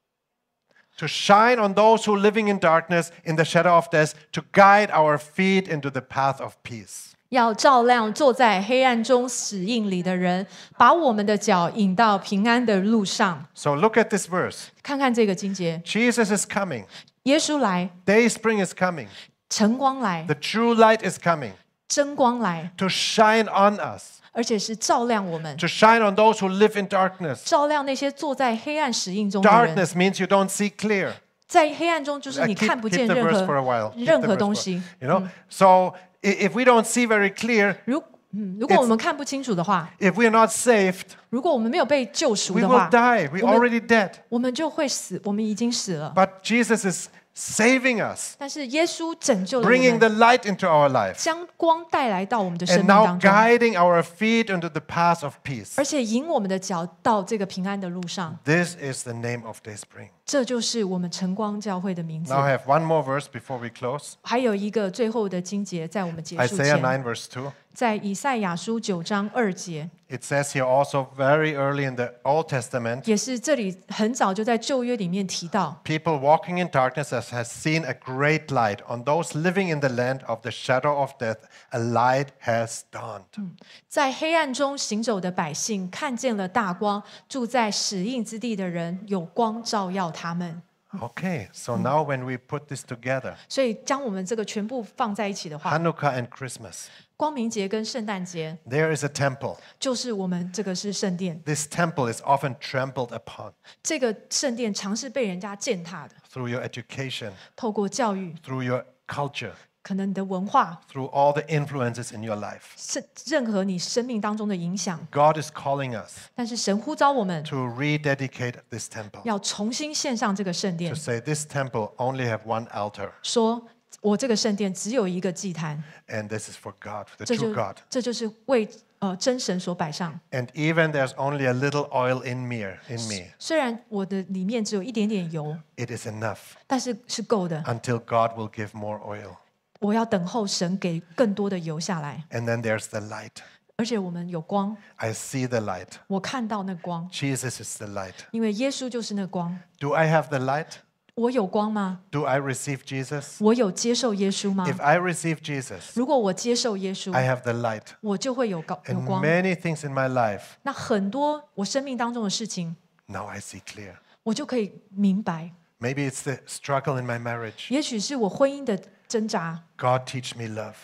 To shine on those who are living in darkness, in the shadow of death, to guide our feet into the path of peace. 要照亮坐在黑暗中死荫里的人，把我们的脚引到平安的路上。 So look at this verse. 看看这个经节， Jesus is coming. 耶稣来， Day spring is coming. 晨光来， The true light is coming 真光来， to shine on us, 而且是照亮我们， to shine on those who live in darkness. 照亮那些坐在黑暗死荫中的人。 Darkness means you don't see clear. 在黑暗中，就是 Uh, 你 keep, 看不 keep 见 the 任 verse for a 何 while. Keep 任 the 何 verse 东 for- 西。 You know? So i- if we don't see very clear, 如嗯，如果我们看不清楚的话， if we're not saved, 如果我们没有被救赎 we 的 will 话， die. We're 我们 already dead. 我们就会死，我们已经死了。 But Jesus is saving us, 但是耶稣拯救了我 bringing 们， the light into our life, 将光带来到我们的生 and 命 now 当中， guiding our feet into the path of peace. 而且引我们的脚到这个平安的路上。 This is the name of Day Spring. 这就是我们晨光教会的名字 Now。I have one more verse before we close. 还有一个最后的经节，在我们结束 Isaiah 前， nine verse two. 在以赛亚书九章二节， It says here also very early in the Old Testament, 也是这里很早就在旧约里面提到， people walking in darkness has has seen a great light. On those living in the land of the shadow of death, a light has dawned. 在黑暗中行走的百姓看见了大光，住在死荫之地的人有光照耀他们。 Okay, so now when we put this together, 所以将我们这个全部放在一起的话， Hanukkah and Christmas, 光明节跟圣诞节 there is a temple. 就是我们这个是圣殿， This temple is often trampled upon 这个圣殿常是被人家践踏的， through your education, 透过教育， through your culture, 可能你的文化， through all the influences in your life. 是任何你生命当中的影响。 God is calling us 但是神呼召我们 to rededicate this temple, 要重新献上这个圣殿 to，say this temple only have one altar, 说我这个圣殿只有一个祭坛， and this is for God, the 这 true 就 God. 这就是为呃真神所摆上。 And even there's only a little oil in me, in me, 虽然我的里面只有一点点油， it is enough 但是是够的。 until God will give more oil. 我要等候神给更多的油下来， And then there's the light. 而且我们有光， I see the light. 我看到那光， Jesus is the light. 因为耶稣就是那光。 Do I have the light? 我有光吗？ Do I receive Jesus? 我有接受耶稣吗？ If I receive Jesus, 如果我接受耶稣， I have the light. 我就会有高有 And 光。 many things in my life, 那很多我生命当中的事情， now I see clear. 我就可以明白。 Maybe it's the struggle in my marriage. 也许是我婚姻的挣扎， God teach me love.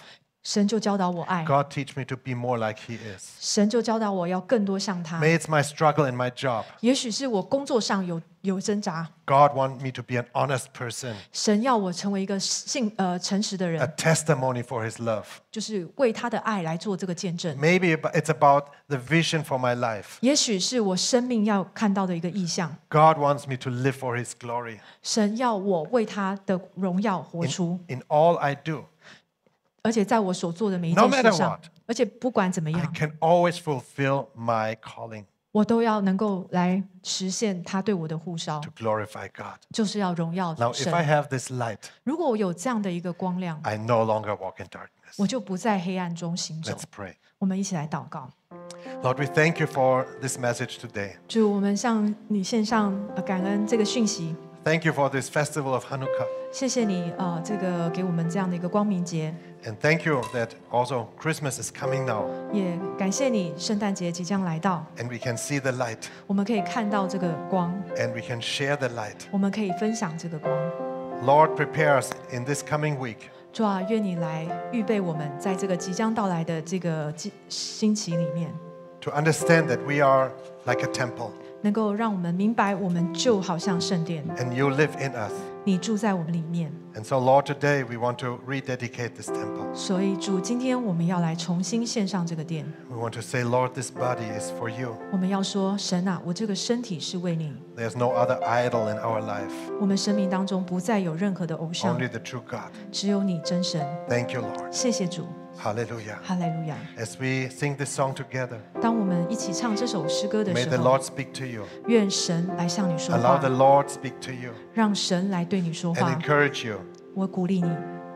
神就教导我爱， God, teach me to be more like He is. 神就教导我要更多像他。 May it's my struggle in my job. 也许是我工作上有有挣扎， God want me to be an honest person, 神要我成为一个信呃诚实的 a 人， testimony for His love. 就是为他的爱来做这个见证。 Maybe it's about the vision for my life. 也许是我生命要看到的一个意象， God wants me to live for His glory. 神要我为他的荣耀活出， In, in all I do, 而且在我所做的每一 No 件 matter 事上 what， 而且不管怎么 I 样， can always fulfill my calling 我都要能够来实现他对我的呼召， to glorify God. 就是要荣耀 Now, if 神 I。have this light, 如果我有这样的一个光亮， I no longer walk in darkness. 我就不在黑暗中行走。 Let's pray. 我们一起来祷告， Lord, we thank you for this message today. 主，我们向你献上呃感恩这个讯息， Thank you for this festival of Hanukkah. 谢谢你呃这个给我们这样的一个光明节， And thank you that also Christmas is coming now 也感谢你圣诞节即将来到， and we can see the light 我们可以看到这个光， and we can share the light. 我们可以分享这个光。 Lord, prepare us in this coming week 主啊，愿你来预备我们在这个即将到来的这个季星期里面， to understand that we are like a temple 能够让我们明白，我们就好像圣殿， and you live in us. 你住在我们里面。 And so, Lord, today we want to rededicate this temple. 所以主，今天我们要来重新献上这个殿。 We want to say, Lord, this body is for you. 我们要说，神啊，我这个身体是为你。 There's no other idol in our life, 我们生命当中不再有任何的偶像， only the true God. 只有你真神。 Thank you, Lord. 谢谢主， Hallelujah. 哈利路亚。 As we sing this song together, 当我们一起唱这首诗歌的 may 时 the 候， Lord speak to you. 愿神来向你说 Allow 话 the，Lord speak to you 让神来对你说 and 话。 encourage you. 我鼓励你，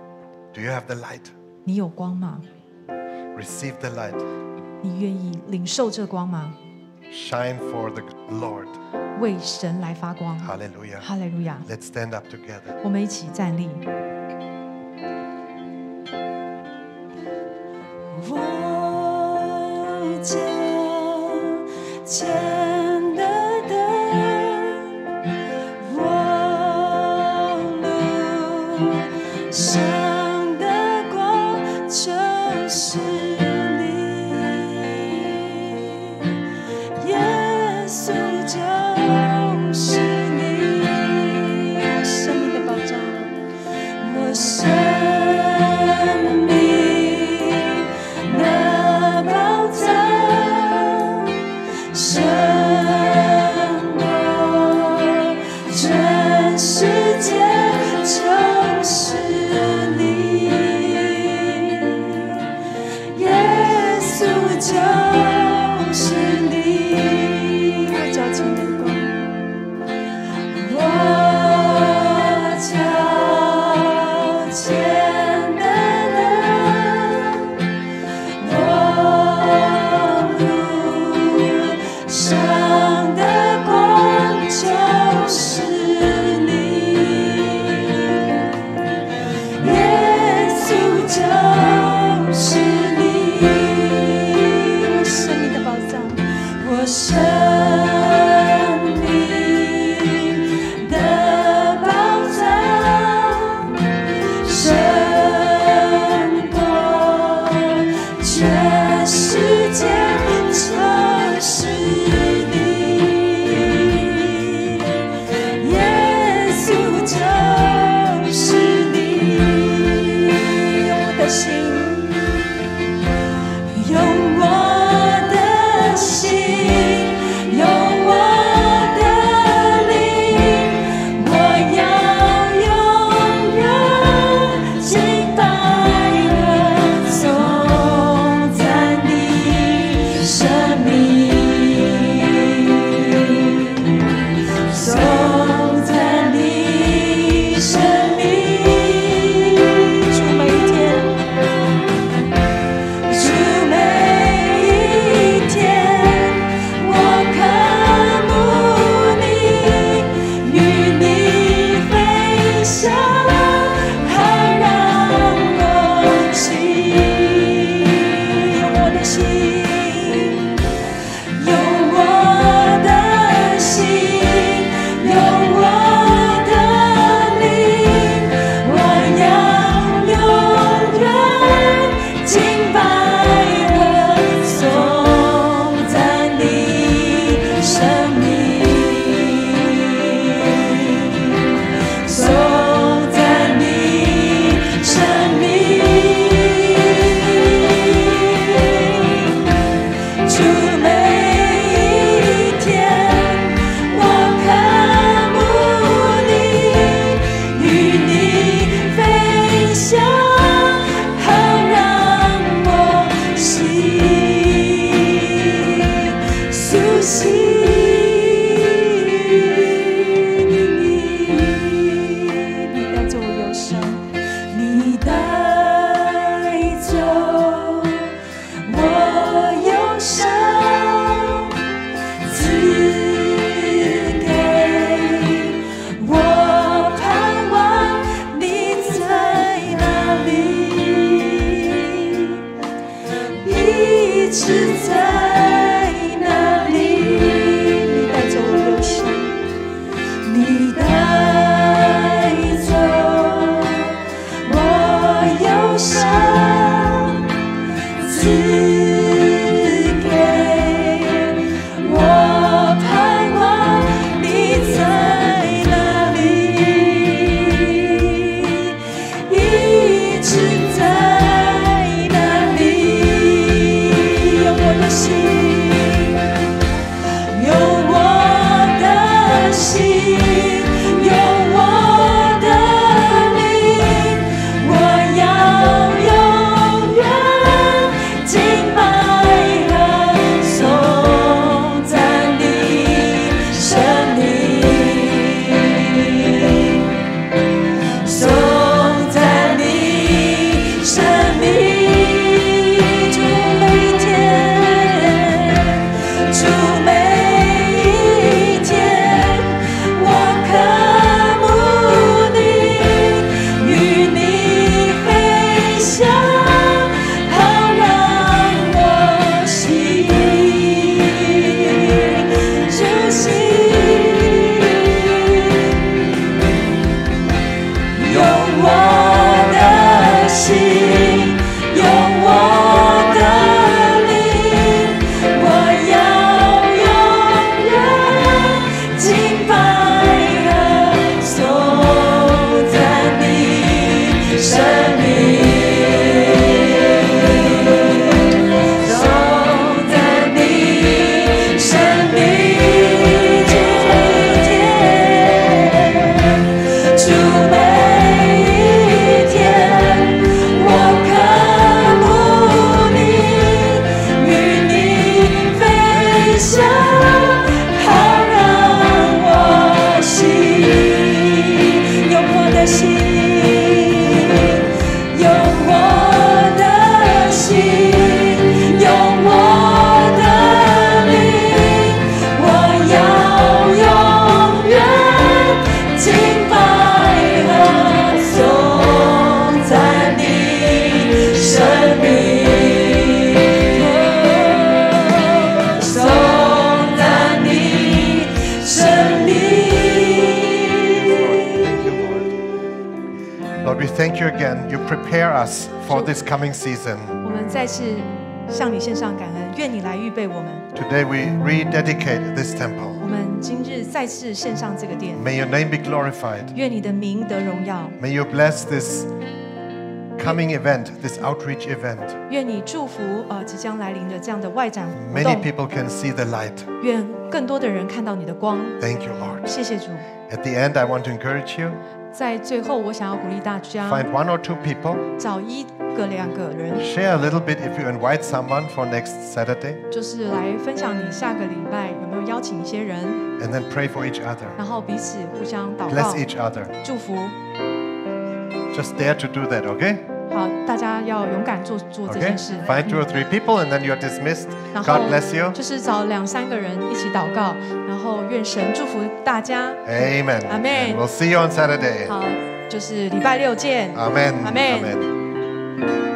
Do you have the light? 你有光吗？ Receive the light. 你愿意领受这光吗？ Shine for the Lord. 为神来发光。 Hallelujah. 哈利路亚！ Let's stand up together. 我们一起站立。 我脚前的灯，我路上的光就是你，耶稣就是你，我生命的保障，我生命。的宝藏，神。 Lord, we thank you again. You prepare us for this coming season. 我们再次向你献上感恩，愿你来预备我们。 Today we rededicate this temple. 我们今日再次献上这个殿， May your name be glorified. 愿你的名得荣耀， May you bless this coming event, this outreach event. 愿你祝福呃即将来临的这样的外展活 Many 动， people can see the light. 愿更多的人看到你的光。 Thank you, Lord. 谢谢主。 At the end, I want to encourage you. 在最后，我想要鼓励大家 Find one or two people. 找一个两个人， Share a little bit if you invite someone for next Saturday. 就是来分享你下个礼拜有没有邀请一些人， And then pray for each other. 然后彼此互相祷 Bless 告、 each other. 祝福。 Just dare to do that, okay? 好，大家要勇敢做做这 Okay? 件事。 Find two or three people and then you're dismissed. 然后 God bless you. 就是找两三个人一起祷告，然后愿神祝福大家。 Amen. Amen. And we'll see you on Saturday. 好，就是礼拜六见。 Amen. Amen. Amen.